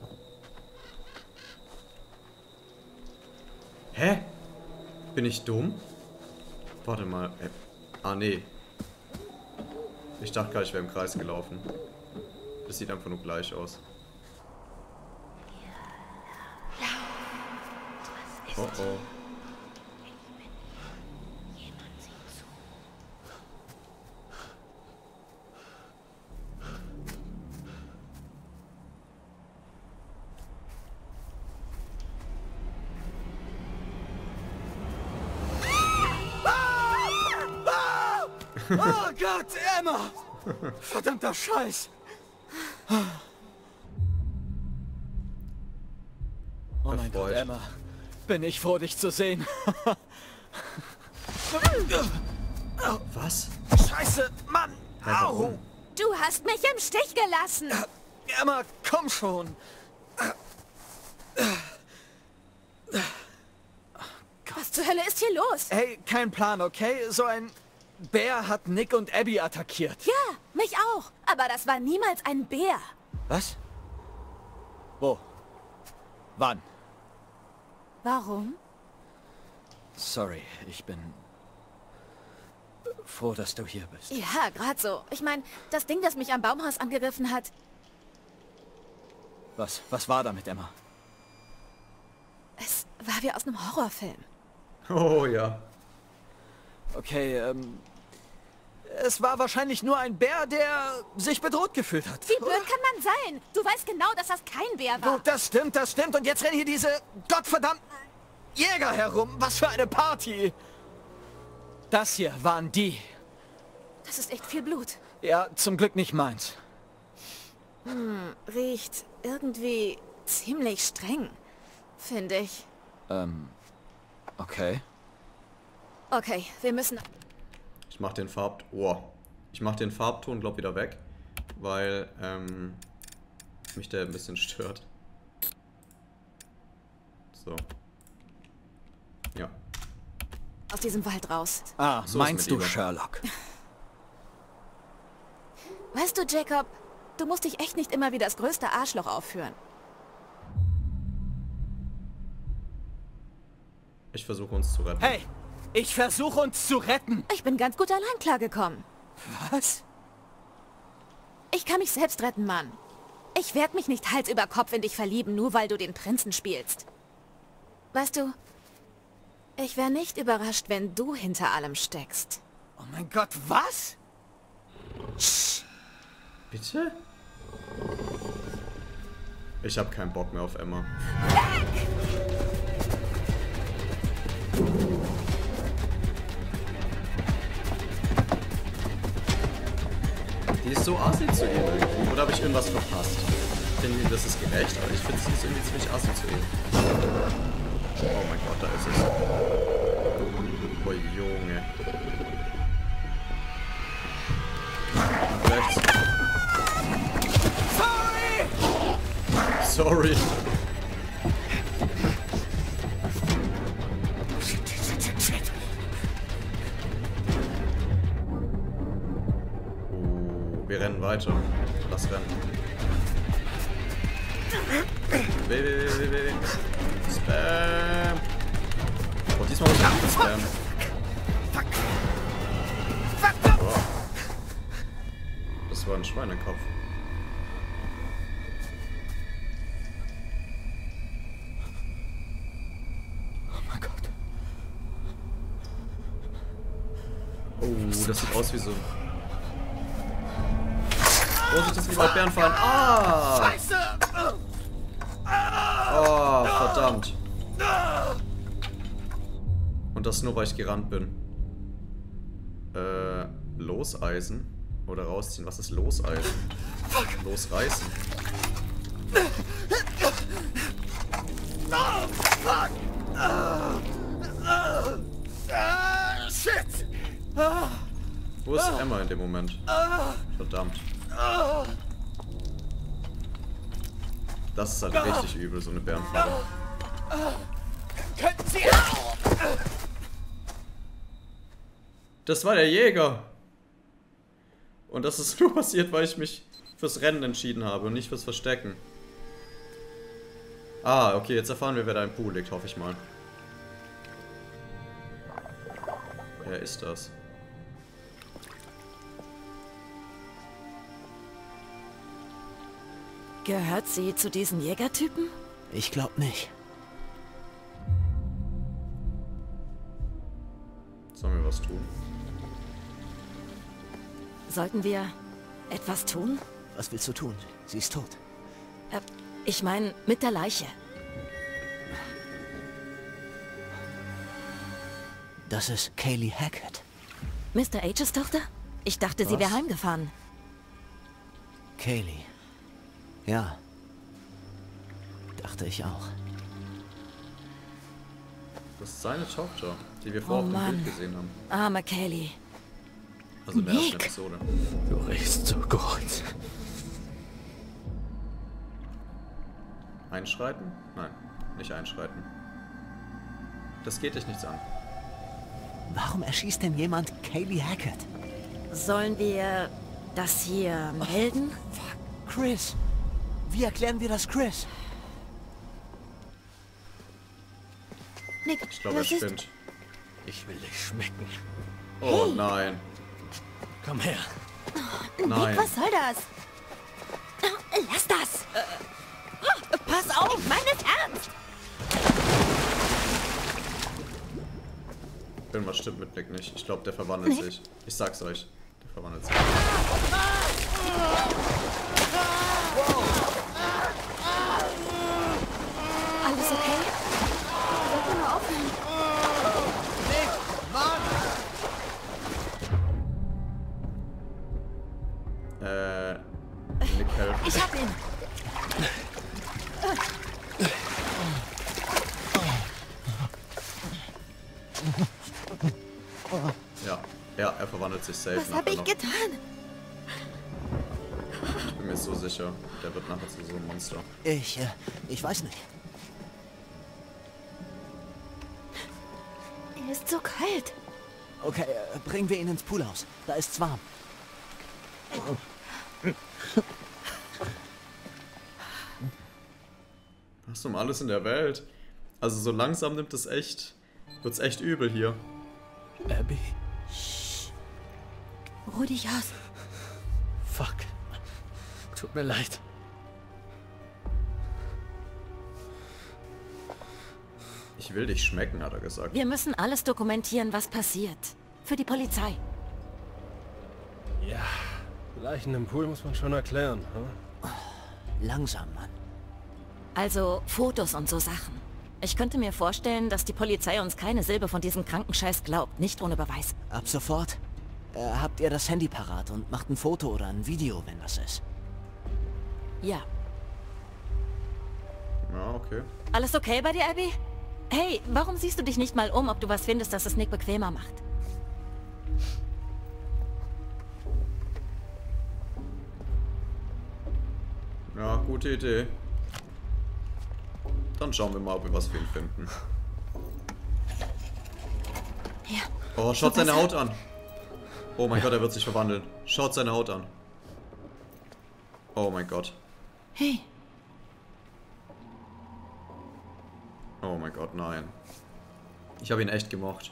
Hä? Bin ich dumm? Warte mal. Ah, nee. Ich dachte gerade, ich wäre im Kreis gelaufen. Das sieht einfach nur gleich aus. Oh oh. Oh Gott, Emma! Verdammter Scheiß! Oh mein Gott, Emma. Bin ich froh, dich zu sehen. Was? Scheiße, Mann! Au! Du hast mich im Stich gelassen. Emma, komm schon! Was zur Hölle ist hier los? Hey, kein Plan, okay? So ein Bär hat Nick und Abby attackiert. Ja, mich auch. Aber das war niemals ein Bär. Was? Wo? Wann? Warum? Sorry, ich bin froh, dass du hier bist. Ja, gerade so. Ich meine, das Ding, das mich am Baumhaus angegriffen hat... Was war da mit Emma? Es war wie aus einem Horrorfilm. Oh ja. Okay, es war wahrscheinlich nur ein Bär, der sich bedroht gefühlt hat. Wie blöd kann man sein? Du weißt genau, dass das kein Bär war. Gut, das stimmt. Und jetzt rennen hier diese gottverdammten Jäger herum. Was für eine Party. Das hier waren die. Das ist echt viel Blut. Ja, zum Glück nicht meins. Riecht irgendwie ziemlich streng, finde ich. Okay. Okay, wir müssen... Ich mach den Farbton, glaub, wieder weg, weil mich der ein bisschen stört. So. Ja. Aus diesem Wald raus. Ah, So meinst ist du mit ihm. Sherlock? Weißt du, Jacob, du musst dich echt nicht immer wie das größte Arschloch aufführen. Ich versuche uns zu retten. Hey, ich versuche uns zu retten. Ich bin ganz gut allein klargekommen. Was? Ich kann mich selbst retten, Mann. Ich werde mich nicht Hals über Kopf in dich verlieben, nur weil du den Prinzen spielst. Weißt du, ich wäre nicht überrascht, wenn du hinter allem steckst. Oh mein Gott, was? Bitte? Ich habe keinen Bock mehr auf Emma. Die ist so assi zu ihr irgendwie. Oder habe ich irgendwas verpasst? Finden die, das ist gerecht, aber ich finde sie ist irgendwie ziemlich assi zu ihr. Oh mein Gott, da ist es. Oh Junge. Und rechts. Sorry! Wir rennen weiter. Lass rennen. Weh. Spam! Oh, diesmal muss ich nicht spammen. Oh. Das war ein Schweinekopf. Oh, das sieht aus wie so... Vorsicht, dass die Bären fallen. Ah! Scheiße! Oh, verdammt. Und das nur, weil ich gerannt bin. Loseisen? Oder rausziehen? Was ist Loseisen? Losreißen. Shit! Wo ist Emma in dem Moment? Verdammt. Das ist halt richtig übel, so eine Bärenfalle. Könnten Sie... Das war der Jäger! Und das ist nur passiert, weil ich mich fürs Rennen entschieden habe und nicht fürs Verstecken. Ah, okay, jetzt erfahren wir, wer da im Pool liegt, hoffe ich mal. Wer ist das? Gehört sie zu diesen Jägertypen? Ich glaube nicht. Sollen wir was tun? Sollten wir etwas tun? Was willst du tun? Sie ist tot. Ich meine, mit der Leiche. Das ist Kaylee Hackett. Mr. H's Tochter? Ich dachte, sie wäre heimgefahren. Kaylee. Ja. Dachte ich auch. Das ist seine Tochter, die wir vorher auf dem Bild gesehen haben. Arme Kaylee. Also in der ersten Episode. Du riechst so gut. Einschreiten? Nein, nicht einschreiten. Das geht dich nichts an. Warum erschießt denn jemand Kaylee Hackett? Sollen wir das hier melden? Fuck, Chris. Wie erklären wir das Chris? Nick, Ich glaube, er was ist... spinnt. Ich will dich schmecken. Oh nein. Komm her. Nein. Nick, was soll das? Lass das! Pass auf, meines Ernst! Irgendwas stimmt mit Nick nicht. Ich glaube, der verwandelt sich. Ich sag's euch. Der verwandelt sich. Alles okay? Sollte nur aufhören. Nick helfen. Ich hab ihn. Ja, er verwandelt sich safe. Was hab ich getan? Ich bin mir so sicher, der wird nachher zu so einem Monster. Ich weiß nicht. Er ist so kalt. Okay, bringen wir ihn ins Poolhaus. Da ist's warm. Was um alles in der Welt? Also so langsam wird's echt übel hier. Abby? Ruh dich aus. Fuck. Tut mir leid. Ich will dich schmecken, hat er gesagt. Wir müssen alles dokumentieren, was passiert. Für die Polizei. Ja, Leichen im Pool muss man schon erklären. Hm? Langsam, Mann. Also Fotos und so Sachen. Ich könnte mir vorstellen, dass die Polizei uns keine Silbe von diesem Krankenscheiß glaubt. Nicht ohne Beweis. Ab sofort Habt ihr das Handy parat und macht ein Foto oder ein Video, wenn was ist? Ja. Ja, okay. Alles okay bei dir, Abby? Hey, warum siehst du dich nicht mal um, ob du was findest, das es Nick bequemer macht? Ja, gute Idee. Dann schauen wir mal, ob wir was für ihn finden. Ja. Oh, schaut seine Haut an. Oh mein Gott, er wird sich verwandeln. Schaut seine Haut an. Oh mein Gott. Hey, Oh mein Gott, nein. Ich habe ihn echt gemocht.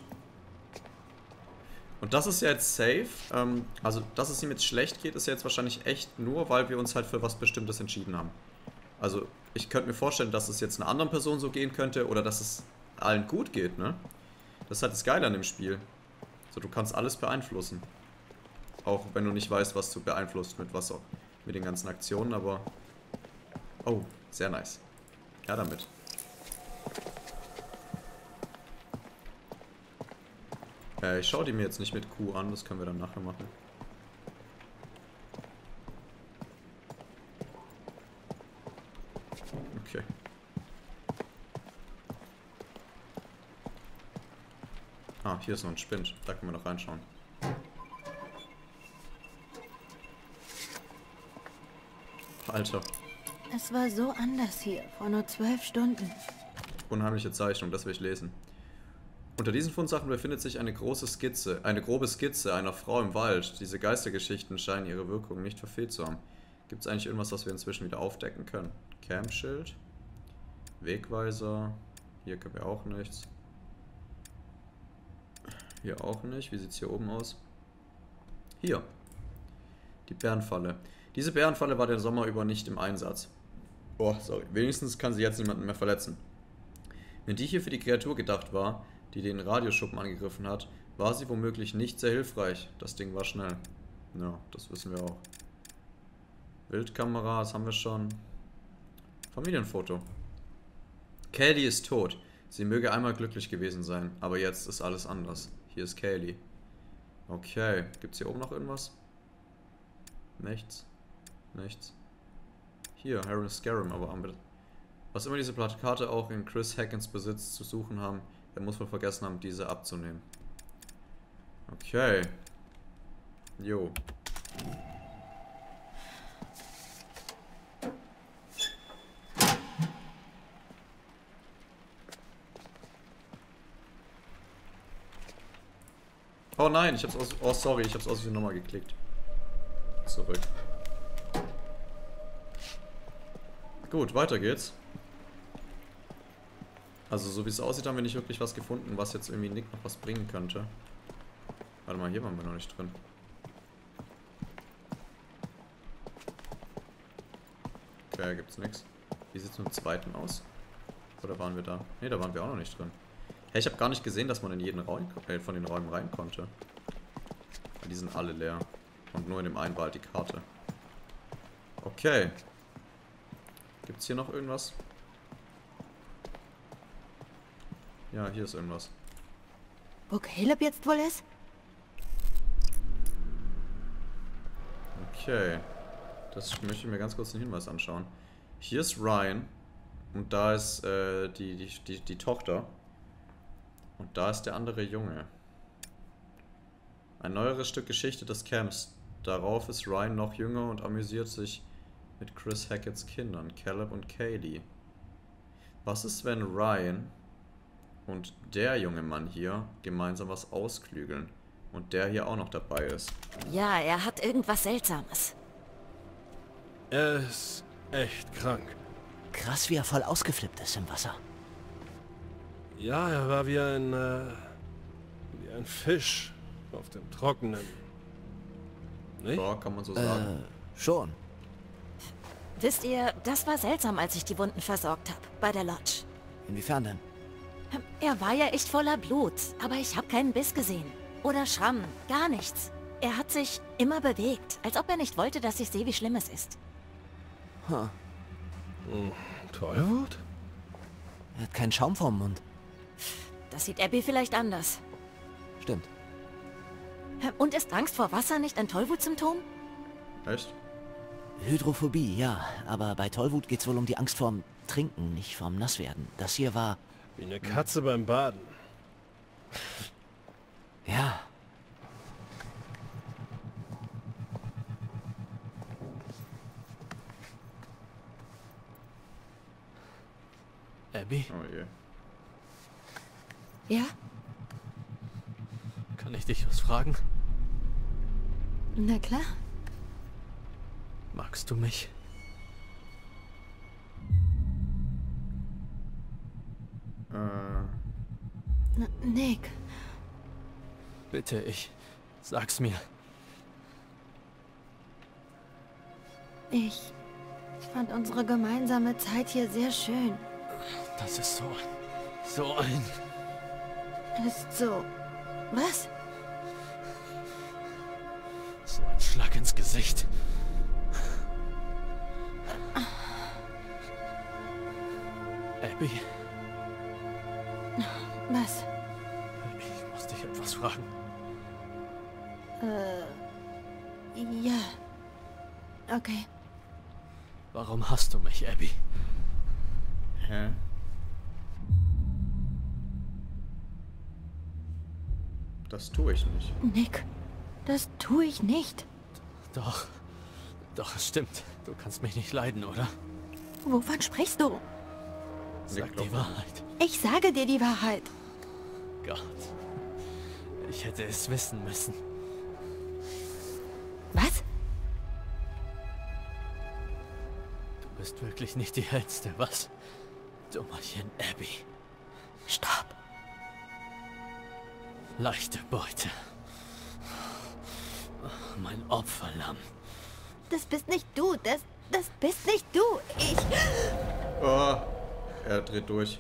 Und das ist ja jetzt safe. Also, dass es ihm jetzt schlecht geht, ist ja jetzt wahrscheinlich echt nur, weil wir uns halt für was Bestimmtes entschieden haben. Also, ich könnte mir vorstellen, dass es jetzt einer anderen Person so gehen könnte oder dass es allen gut geht, ne? Das ist halt das Geile an dem Spiel. So, du kannst alles beeinflussen. Auch wenn du nicht weißt, was du beeinflusst, mit was auch. Mit den ganzen Aktionen, aber... Oh, sehr nice. Ja, damit. Ich schaue die mir jetzt nicht mit Q an, das können wir dann nachher machen. Okay. Ah, hier ist noch ein Spind. Da können wir noch reinschauen. Alter. es war so anders hier, vor nur 12 Stunden. Unheimliche Zeichnung, das will ich lesen. Unter diesen Fundsachen befindet sich eine grobe Skizze einer Frau im Wald. Diese Geistergeschichten scheinen ihre Wirkung nicht verfehlt zu haben. Gibt es eigentlich irgendwas, was wir inzwischen wieder aufdecken können? Campschild? Wegweiser? Hier können wir auch nichts. Hier auch nicht. Wie sieht es hier oben aus? Hier. Die Bärenfalle. Diese Bärenfalle war den Sommer über nicht im Einsatz. Oh, sorry. Wenigstens kann sie jetzt niemanden mehr verletzen. Wenn die hier für die Kreatur gedacht war, die den Radioschuppen angegriffen hat, war sie womöglich nicht sehr hilfreich. Das Ding war schnell. Ja, das wissen wir auch. Bildkamera, das haben wir schon. Familienfoto. Kaylee ist tot. Sie möge einmal glücklich gewesen sein, aber jetzt ist alles anders. Hier ist Kaylee. Okay, gibt's hier oben noch irgendwas? Nichts. Nichts. Hier, Harold Scarram, aber haben wir... Was immer diese Plakate auch in Chris Hackens Besitz zu suchen haben, er muss wohl vergessen haben, diese abzunehmen. Okay. Jo. Oh nein, ich hab's aus... Oh sorry, ich hab's aus Versehen nochmal geklickt. Zurück. Gut, weiter geht's. Also so wie es aussieht, haben wir nicht wirklich was gefunden, was jetzt irgendwie Nick noch was bringen könnte. Warte mal, hier waren wir noch nicht drin. Okay, gibt's nichts. Wie sieht's mit dem zweiten aus? Oder waren wir da? Ne, da waren wir auch noch nicht drin. Hey, ich habe gar nicht gesehen, dass man in jeden Raum von den Räumen rein konnte. Die sind alle leer. Und nur in dem einen war halt die Karte. Okay. Gibt's hier noch irgendwas? Ja, hier ist irgendwas. Wo Caleb jetzt wohl ist? Okay. Das möchte ich mir ganz kurz den Hinweis anschauen. Hier ist Ryan. Und da ist die Tochter. Und da ist der andere Junge. Ein neueres Stück Geschichte des Camps. Darauf ist Ryan noch jünger und amüsiert sich mit Chris Hackets Kindern, Caleb und Kaylee. Was ist, wenn Ryan und der junge Mann hier gemeinsam was ausklügeln und der hier auch noch dabei ist? Ja, er hat irgendwas Seltsames. Er ist echt krank. Krass, wie er voll ausgeflippt ist im Wasser. Ja, er war wie ein Fisch auf dem Trockenen. Nicht? Ja, kann man so sagen. Schon. Wisst ihr, das war seltsam, als ich die Wunden versorgt habe, bei der Lodge. Inwiefern denn? Er war ja echt voller Blut, aber ich habe keinen Biss gesehen. Oder Schramm, gar nichts. Er hat sich immer bewegt, als ob er nicht wollte, dass ich sehe, wie schlimm es ist. Huh. Tollwut? Er hat keinen Schaum vorm Mund. Das sieht Abby vielleicht anders. Stimmt. Und ist Angst vor Wasser nicht ein Tollwutsymptom? Echt? Hydrophobie, ja. Aber bei Tollwut geht's wohl um die Angst vorm Trinken, nicht vorm Nasswerden. Das hier war... Wie eine Katze beim Baden. Ja. Abby, Oh je. Ja? kann ich dich was fragen? Na klar. Magst du mich? Nick, Bitte, sag's mir. ich fand unsere gemeinsame Zeit hier sehr schön. Das ist so ein... Ist so... Was? So ein Schlag ins Gesicht. Abby, Was? ich muss dich etwas fragen. Ja. Okay. Warum hasst du mich, Abby? Hä? Das tue ich nicht. Nick, das tue ich nicht. Doch, es stimmt. Du kannst mich nicht leiden, oder? Wovon sprichst du? Sag glaub die Wahrheit. Ich sage dir die Wahrheit. Gott, ich hätte es wissen müssen. Was? Du bist wirklich nicht die Hellste, was? Dummerchen Abby. Stopp. Leichte Beute. Mein Opferlamm. Das bist nicht du. Das bist nicht du. Ich... Oh, er dreht durch.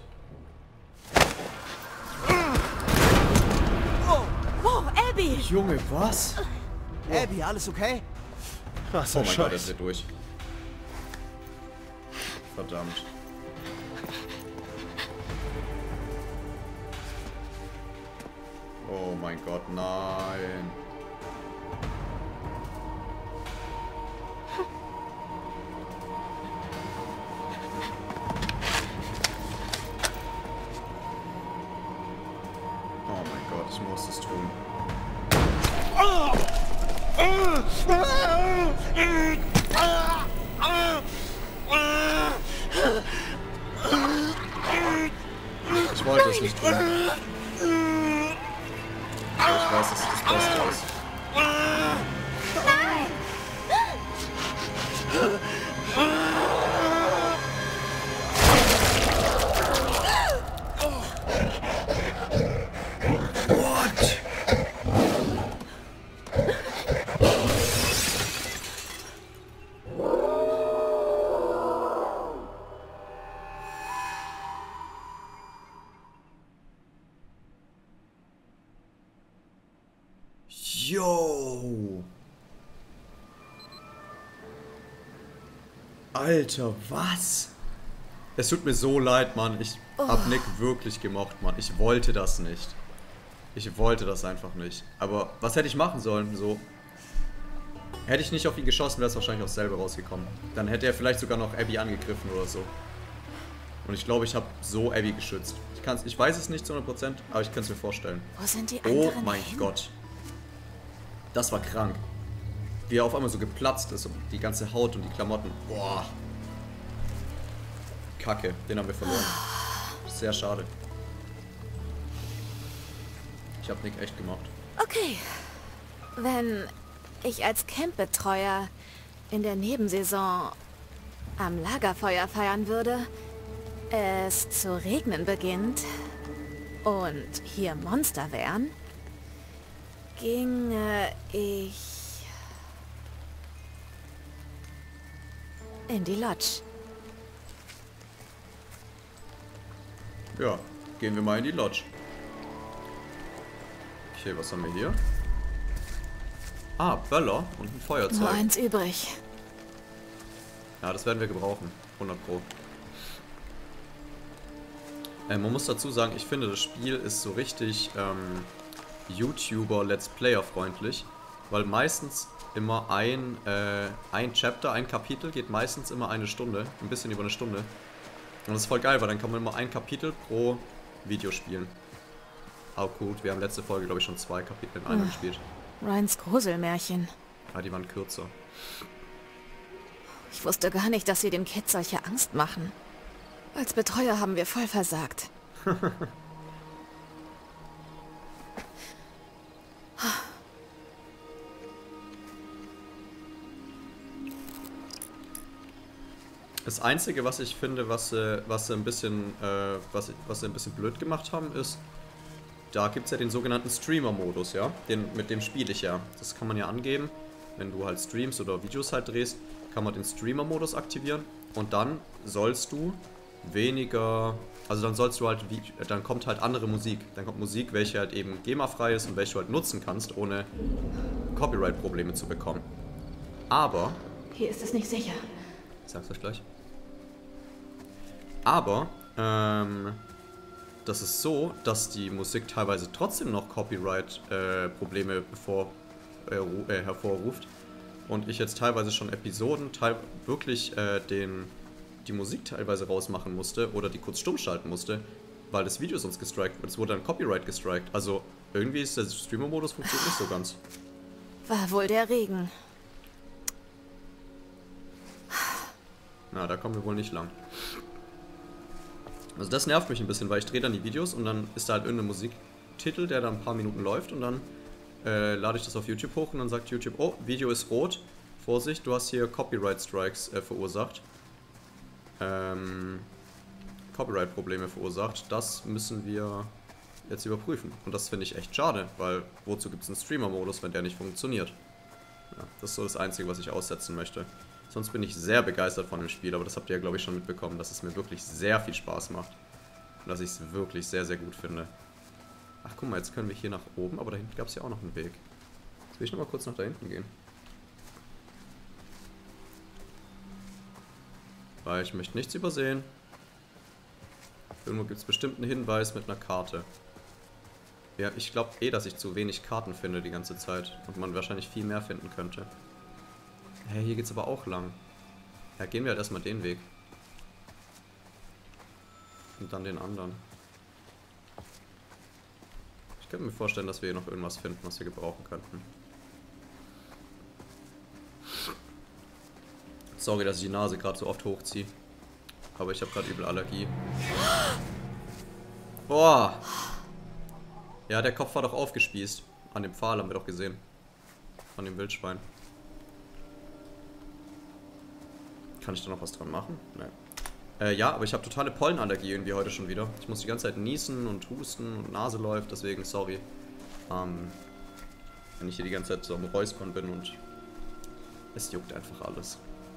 Wow, Abby! Junge, was? Abby, alles okay? Was Oh ein mein Gott, er Scheiß. dreht durch. Verdammt. Oh mein Gott, nein. Oh mein Gott, ich muss es tun. Ich wollte es nicht tun. Aber ich weiß, dass es das Beste ist. What? Yo! Alter, was? Es tut mir so leid, Mann. Ich hab Nick wirklich gemocht, Mann. Ich wollte das nicht. Ich wollte das einfach nicht. Aber was hätte ich machen sollen? So. Hätte ich nicht auf ihn geschossen, wäre es wahrscheinlich auch selber rausgekommen. Dann hätte er vielleicht sogar noch Abby angegriffen oder so. Und ich glaube, ich habe so Abby geschützt. Ich weiß es nicht zu 100%, aber ich kann es mir vorstellen. Wo sind die Oh anderen mein hin? Gott. Das war krank. Wie er auf einmal so geplatzt ist und die ganze Haut und die Klamotten. Boah. Kacke, den haben wir verloren. Sehr schade. Ich habe Nick echt gemocht. Okay. Wenn ich als Campbetreuer in der Nebensaison am Lagerfeuer feiern würde, es zu regnen beginnt und hier Monster wären, ginge ich in die Lodge. Ja, gehen wir mal in die Lodge. Okay, was haben wir hier? Ah, Böller und ein Nur Feuerzeug. eins übrig. Ja, das werden wir gebrauchen. 100 Pro. Man muss dazu sagen, ich finde, das Spiel ist so richtig, YouTuber Let's Player freundlich, weil meistens immer ein Chapter, ein Kapitel geht meistens immer eine Stunde, ein bisschen über eine Stunde. Und das ist voll geil, weil dann kann man immer ein Kapitel pro Video spielen. Auch gut, wir haben letzte Folge, glaube ich, schon 2 Kapitel in einem gespielt. Ryans Gruselmärchen. Ja, die waren kürzer. Ich wusste gar nicht, dass sie den Kids solche Angst machen. Als Betreuer haben wir voll versagt. Das Einzige, was ich finde, was sie ein bisschen blöd gemacht haben, ist, da gibt es ja den sogenannten Streamer-Modus, ja? Mit dem spiele ich ja. Das kann man ja angeben, wenn du halt streamst oder Videos halt drehst, kann man den Streamer-Modus aktivieren und dann sollst du weniger, also dann sollst du halt, dann kommt halt andere Musik. Dann kommt Musik, welche halt eben GEMA-frei ist und welche du halt nutzen kannst, ohne Copyright-Probleme zu bekommen. Aber... Hier ist es nicht sicher. Ich sag's euch gleich. Aber, das ist so, dass die Musik teilweise trotzdem noch Copyright-Probleme hervorruft. Und ich jetzt teilweise schon Episoden wirklich die Musik teilweise rausmachen musste oder die kurz stumm schalten musste, weil das Video sonst gestrikt wurde. Es wurde dann Copyright gestrikt. Also irgendwie ist der Streamer-Modus funktioniert nicht so ganz. War wohl der Regen. Na, da kommen wir wohl nicht lang. Also das nervt mich ein bisschen, weil ich drehe dann die Videos und dann ist da halt irgendein Musiktitel, der dann ein paar Minuten läuft und dann lade ich das auf YouTube hoch und dann sagt YouTube, oh, Video ist rot, Vorsicht, du hast hier Copyright Strikes verursacht. Copyright-Probleme verursacht. Das müssen wir jetzt überprüfen. Und das finde ich echt schade, weil wozu gibt es einen Streamer-Modus, wenn der nicht funktioniert? Ja, das ist so das Einzige, was ich aussetzen möchte. Sonst bin ich sehr begeistert von dem Spiel, aber das habt ihr ja, glaube ich, schon mitbekommen, dass es mir wirklich sehr viel Spaß macht. Und dass ich es wirklich sehr, sehr gut finde. Ach, guck mal, jetzt können wir hier nach oben, aber da hinten gab es ja auch noch einen Weg. Jetzt will ich nochmal kurz nach da hinten gehen. Weil ich möchte nichts übersehen. Irgendwo gibt es bestimmt einen Hinweis mit einer Karte. Ja, ich glaube eh, dass ich zu wenig Karten finde die ganze Zeit. Und man wahrscheinlich viel mehr finden könnte. Hey, hier geht's aber auch lang. Ja, gehen wir halt erstmal den Weg. Und dann den anderen. Ich könnte mir vorstellen, dass wir hier noch irgendwas finden, was wir gebrauchen könnten. Sorry, dass ich die Nase gerade so oft hochziehe. Aber ich habe gerade übel Allergie. Boah! Ja, der Kopf war doch aufgespießt. An dem Pfahl haben wir doch gesehen. Von dem Wildschwein. Kann ich da noch was dran machen? Nee. Ja, aber ich habe totale Pollenallergie irgendwie heute schon wieder. Ich muss die ganze Zeit niesen und husten und Nase läuft, deswegen sorry. Wenn ich hier die ganze Zeit so am Räuspern bin und es juckt einfach alles.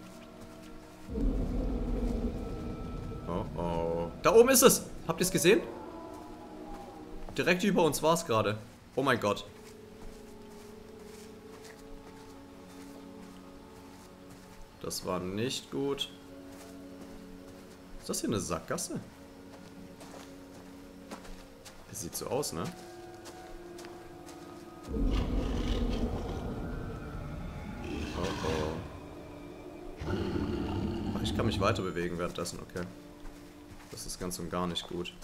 Oh oh. Da oben ist es! Habt ihr es gesehen? Direkt über uns war es gerade. Oh mein Gott. Das war nicht gut. Ist das hier eine Sackgasse? Das sieht so aus, ne? Oh oh. Ach, ich kann mich weiter bewegen währenddessen, okay. Das ist ganz und gar nicht gut.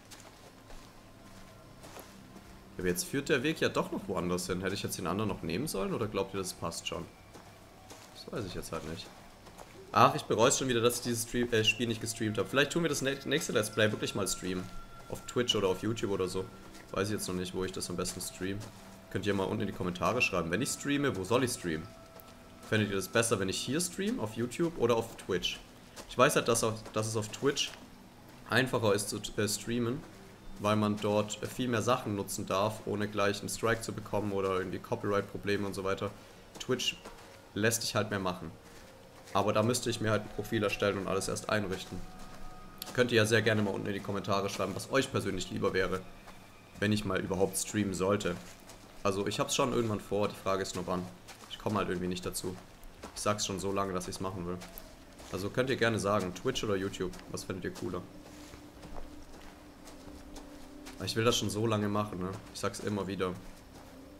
Aber jetzt führt der Weg ja doch noch woanders hin. Hätte ich jetzt den anderen noch nehmen sollen oder glaubt ihr, das passt schon? Das weiß ich jetzt halt nicht. Ach, ich bereue es schon wieder, dass ich dieses Spiel nicht gestreamt habe. Vielleicht tun wir das nächste Let's Play wirklich mal streamen. Auf Twitch oder auf YouTube oder so. Weiß ich jetzt noch nicht, wo ich das am besten streame. Könnt ihr mal unten in die Kommentare schreiben. Wenn ich streame, wo soll ich streamen? Fändet ihr das besser, wenn ich hier streame, auf YouTube oder auf Twitch? Ich weiß halt, dass es auf Twitch einfacher ist zu streamen, weil man dort viel mehr Sachen nutzen darf, ohne gleich einen Strike zu bekommen oder irgendwie Copyright-Probleme und so weiter. Twitch lässt dich halt mehr machen. Aber da müsste ich mir halt ein Profil erstellen und alles erst einrichten. Könnt ihr ja sehr gerne mal unten in die Kommentare schreiben, was euch persönlich lieber wäre, wenn ich mal überhaupt streamen sollte. Also ich hab's schon irgendwann vor, die Frage ist nur wann. Ich komme halt irgendwie nicht dazu. Ich sag's schon so lange, dass ich's machen will. Also könnt ihr gerne sagen, Twitch oder YouTube, was findet ihr cooler? Ich will das schon so lange machen, ne? Ich sag's immer wieder.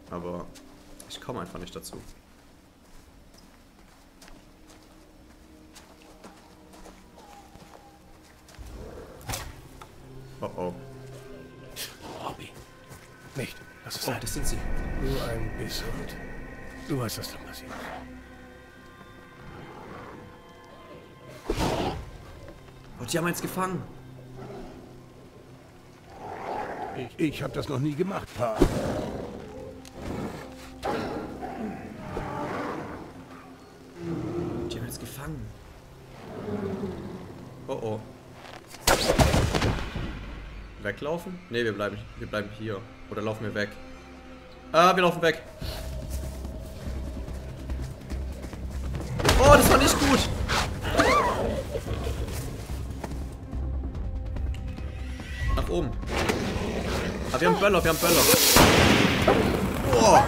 Aber ich komme einfach nicht dazu. Oh oh. Robbie. Nicht. Das ist Oh, das sind sie. nur ein Bisshund. Du weißt, was da passiert. Oh, die haben eins gefangen. Ich habe das noch nie gemacht, Pa. Die haben eins gefangen. Oh oh. Weglaufen? Ne, wir bleiben hier. Oder laufen wir weg? Ah, wir laufen weg. Oh, das war nicht gut. Nach oben. Ah, wir haben Böller, Oh.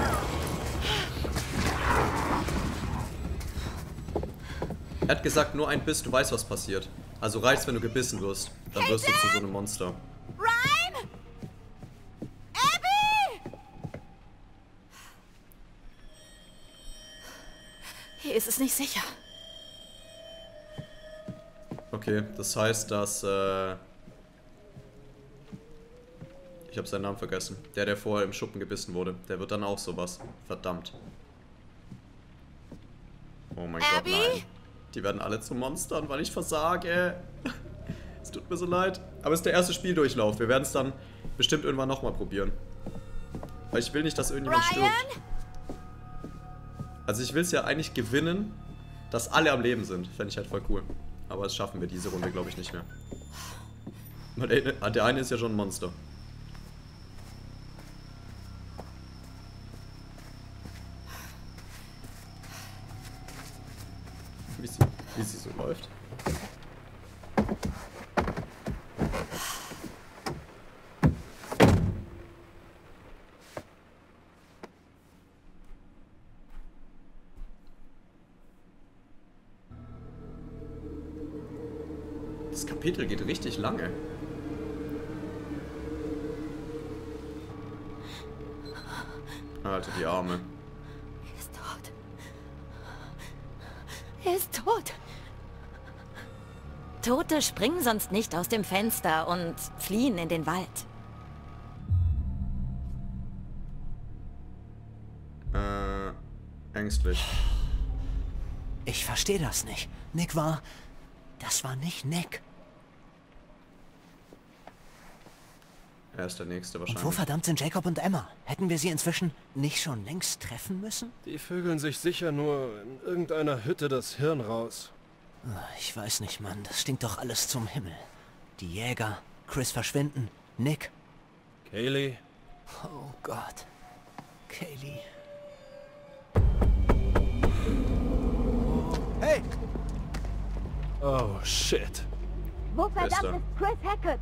Er hat gesagt, nur ein Biss, du weißt, was passiert. Also reicht's, wenn du gebissen wirst. Dann wirst du zu so einem Monster. Ryan! Abby! Hier ist es nicht sicher. Okay, das heißt, dass, ich habe seinen Namen vergessen. Der vorher im Schuppen gebissen wurde. Der wird dann auch sowas. Verdammt. Oh mein Gott, nein. Die werden alle zu Monstern, weil ich versage. Es tut mir so leid. Aber es ist der erste Spieldurchlauf. Wir werden es dann bestimmt irgendwann nochmal probieren. Weil ich will nicht, dass irgendjemand stirbt. Also ich will es ja eigentlich gewinnen, dass alle am Leben sind. Fände ich halt voll cool. Aber das schaffen wir diese Runde, glaube ich, nicht mehr. Weil der eine ist ja schon ein Monster. Wie sie so läuft. Das Kapitel geht richtig lange. Alter, die Arme. Er ist tot. Er ist tot. Tote springen sonst nicht aus dem Fenster und fliehen in den Wald. Ängstlich. Ich verstehe das nicht. Nick war... Das war nicht Nick. Er ist der Nächste Und wahrscheinlich. wo verdammt sind Jacob und Emma? Hätten wir sie inzwischen nicht schon längst treffen müssen? Die vögeln sich sicher nur in irgendeiner Hütte das Hirn raus. Ich weiß nicht, Mann. Das stinkt doch alles zum Himmel. Die Jäger, Chris verschwinden, Nick. Kaylee? Oh Gott. Kaylee. Hey! Oh, shit. Wo Wer ist verdammt da? ist Chris Hackett?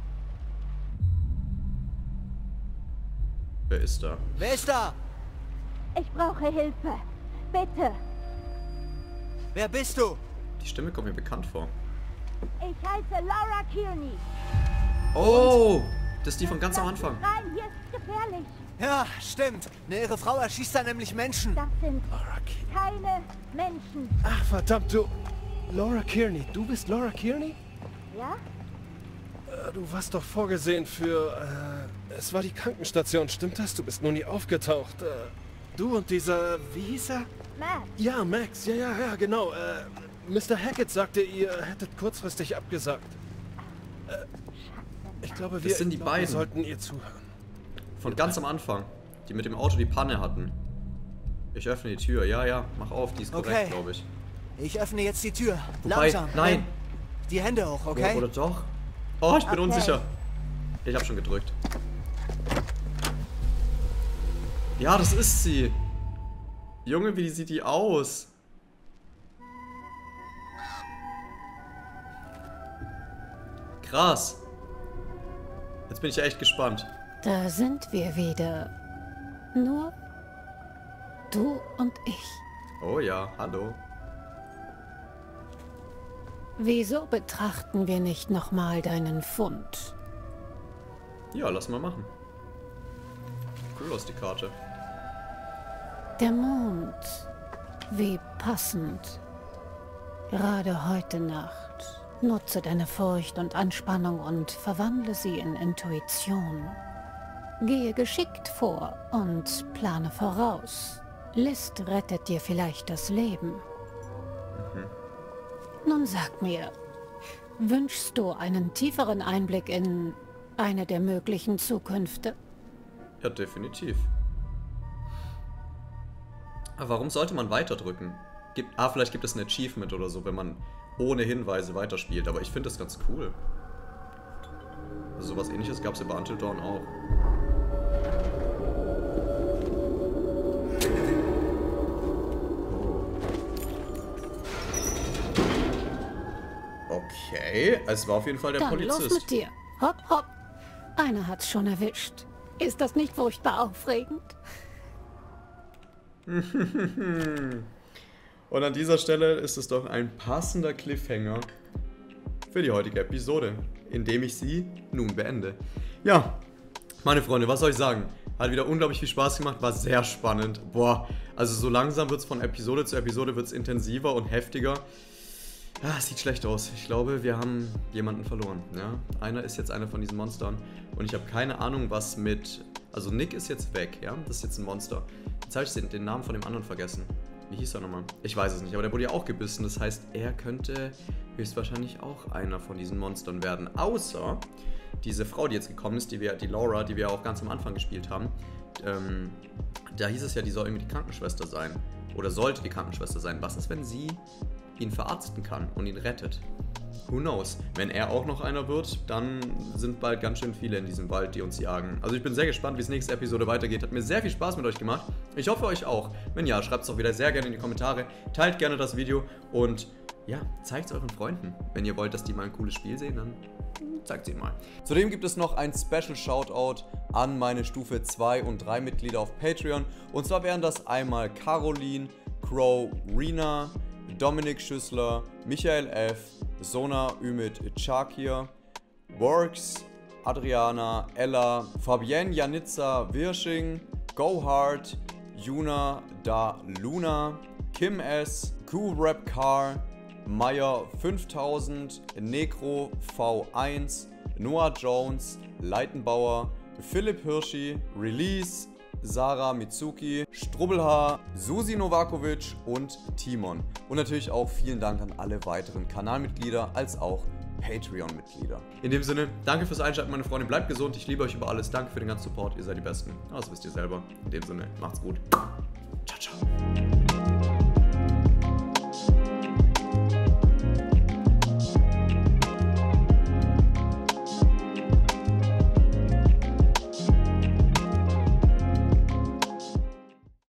Wer ist da? Wer ist da? Ich brauche Hilfe. Bitte. Wer bist du? Die Stimme kommt mir bekannt vor. Ich heiße Laura Kearney. Oh! Das ist die von ganz am Anfang. Rein, hier ist gefährlich. Ja, stimmt. Eine irre Frau erschießt da nämlich Menschen. Das sind keine Menschen. Ach, verdammt, du... Laura Kearney. Du bist Laura Kearney? Ja? Du warst doch vorgesehen für... es war die Krankenstation, stimmt das? Du bist nur nie aufgetaucht. Du und dieser... Wie hieß er? Max. Ja, Max. Ja, genau. Mr. Hackett sagte, ihr hättet kurzfristig abgesagt. Ich glaube, Das sind die wir beiden. sollten ihr zuhören. Von ganz am Anfang. Die mit dem Auto die Panne hatten. Ich öffne die Tür. Ja, mach auf. Die ist korrekt, Okay. glaube ich. Ich öffne jetzt die Tür. Wobei, Langsam. nein. Die Hände hoch, okay? Oder doch? Oh, ich bin Okay. unsicher. Ich habe schon gedrückt. Ja, das ist sie. Junge, wie sieht die aus? Krass. Jetzt bin ich echt gespannt. Da sind wir wieder. Nur du und ich. Oh ja, hallo. Wieso betrachten wir nicht nochmal deinen Fund? Ja, lass mal machen. Cool aus die Karte. Der Mond. Wie passend. Gerade heute Nacht. Nutze deine Furcht und Anspannung und verwandle sie in Intuition. Gehe geschickt vor und plane voraus. List rettet dir vielleicht das Leben. Nun sag mir, wünschst du einen tieferen Einblick in eine der möglichen Zukünfte? Ja, definitiv. Aber warum sollte man weiterdrücken? Vielleicht gibt es ein Achievement oder so, wenn man ohne Hinweise weiterspielt. Aber ich finde das ganz cool. Also sowas Ähnliches gab es ja bei Until Dawn auch. Okay, es war auf jeden Fall der Polizist. Los mit dir. Hopp, hopp. Einer hat's schon erwischt. Ist das nicht furchtbar aufregend? Und an dieser Stelle ist es doch ein passender Cliffhanger für die heutige Episode, indem ich sie nun beende. Ja, meine Freunde, was soll ich sagen? Hat wieder unglaublich viel Spaß gemacht, war sehr spannend. Boah, also so langsam wird es von Episode zu Episode wird's intensiver und heftiger. Ah, sieht schlecht aus. Ich glaube, wir haben jemanden verloren. Ja? Einer ist jetzt einer von diesen Monstern. Und ich habe keine Ahnung, was mit... Also Nick ist jetzt weg, ja? Das ist jetzt ein Monster. Jetzt habe ich den Namen von dem anderen vergessen. Wie hieß er nochmal? Ich weiß es nicht, aber der wurde ja auch gebissen. Das heißt, er könnte höchstwahrscheinlich auch einer von diesen Monstern werden. Außer diese Frau, die jetzt gekommen ist, die Laura, die wir auch ganz am Anfang gespielt haben. Da hieß es ja, die soll irgendwie die Krankenschwester sein. Oder sollte die Krankenschwester sein. Was ist, wenn sie ihn verarzten kann und ihn rettet? Who knows? Wenn er auch noch einer wird, dann sind bald ganz schön viele in diesem Wald, die uns jagen. Also ich bin sehr gespannt, wie es nächste Episode weitergeht. Hat mir sehr viel Spaß mit euch gemacht. Ich hoffe euch auch. Wenn ja, schreibt es doch wieder sehr gerne in die Kommentare. Teilt gerne das Video und ja, zeigt es euren Freunden. Wenn ihr wollt, dass die mal ein cooles Spiel sehen, dann zeigt es ihnen mal. Zudem gibt es noch ein Special Shoutout an meine Stufe 2 und 3 Mitglieder auf Patreon. Und zwar wären das einmal Caroline, Crow, Rina, Dominik Schüssler, Michael F., Sona Ümit Chakir, Works, Adriana, Ella, Fabienne Janitza Wirsching, Go Hard, Juna Da Luna, Kim S., Cool Rap Car, Meyer 5000, Necro V1, Noah Jones, Leitenbauer, Philipp Hirschi, Release, Sarah Mitsuki, Strubbelhaar, Susi Novakovic und Timon. Und natürlich auch vielen Dank an alle weiteren Kanalmitglieder als auch Patreon-Mitglieder. In dem Sinne, danke fürs Einschalten, meine Freunde. Bleibt gesund, ich liebe euch über alles. Danke für den ganzen Support, ihr seid die Besten. Das wisst ihr selber. In dem Sinne, macht's gut. Ciao, ciao.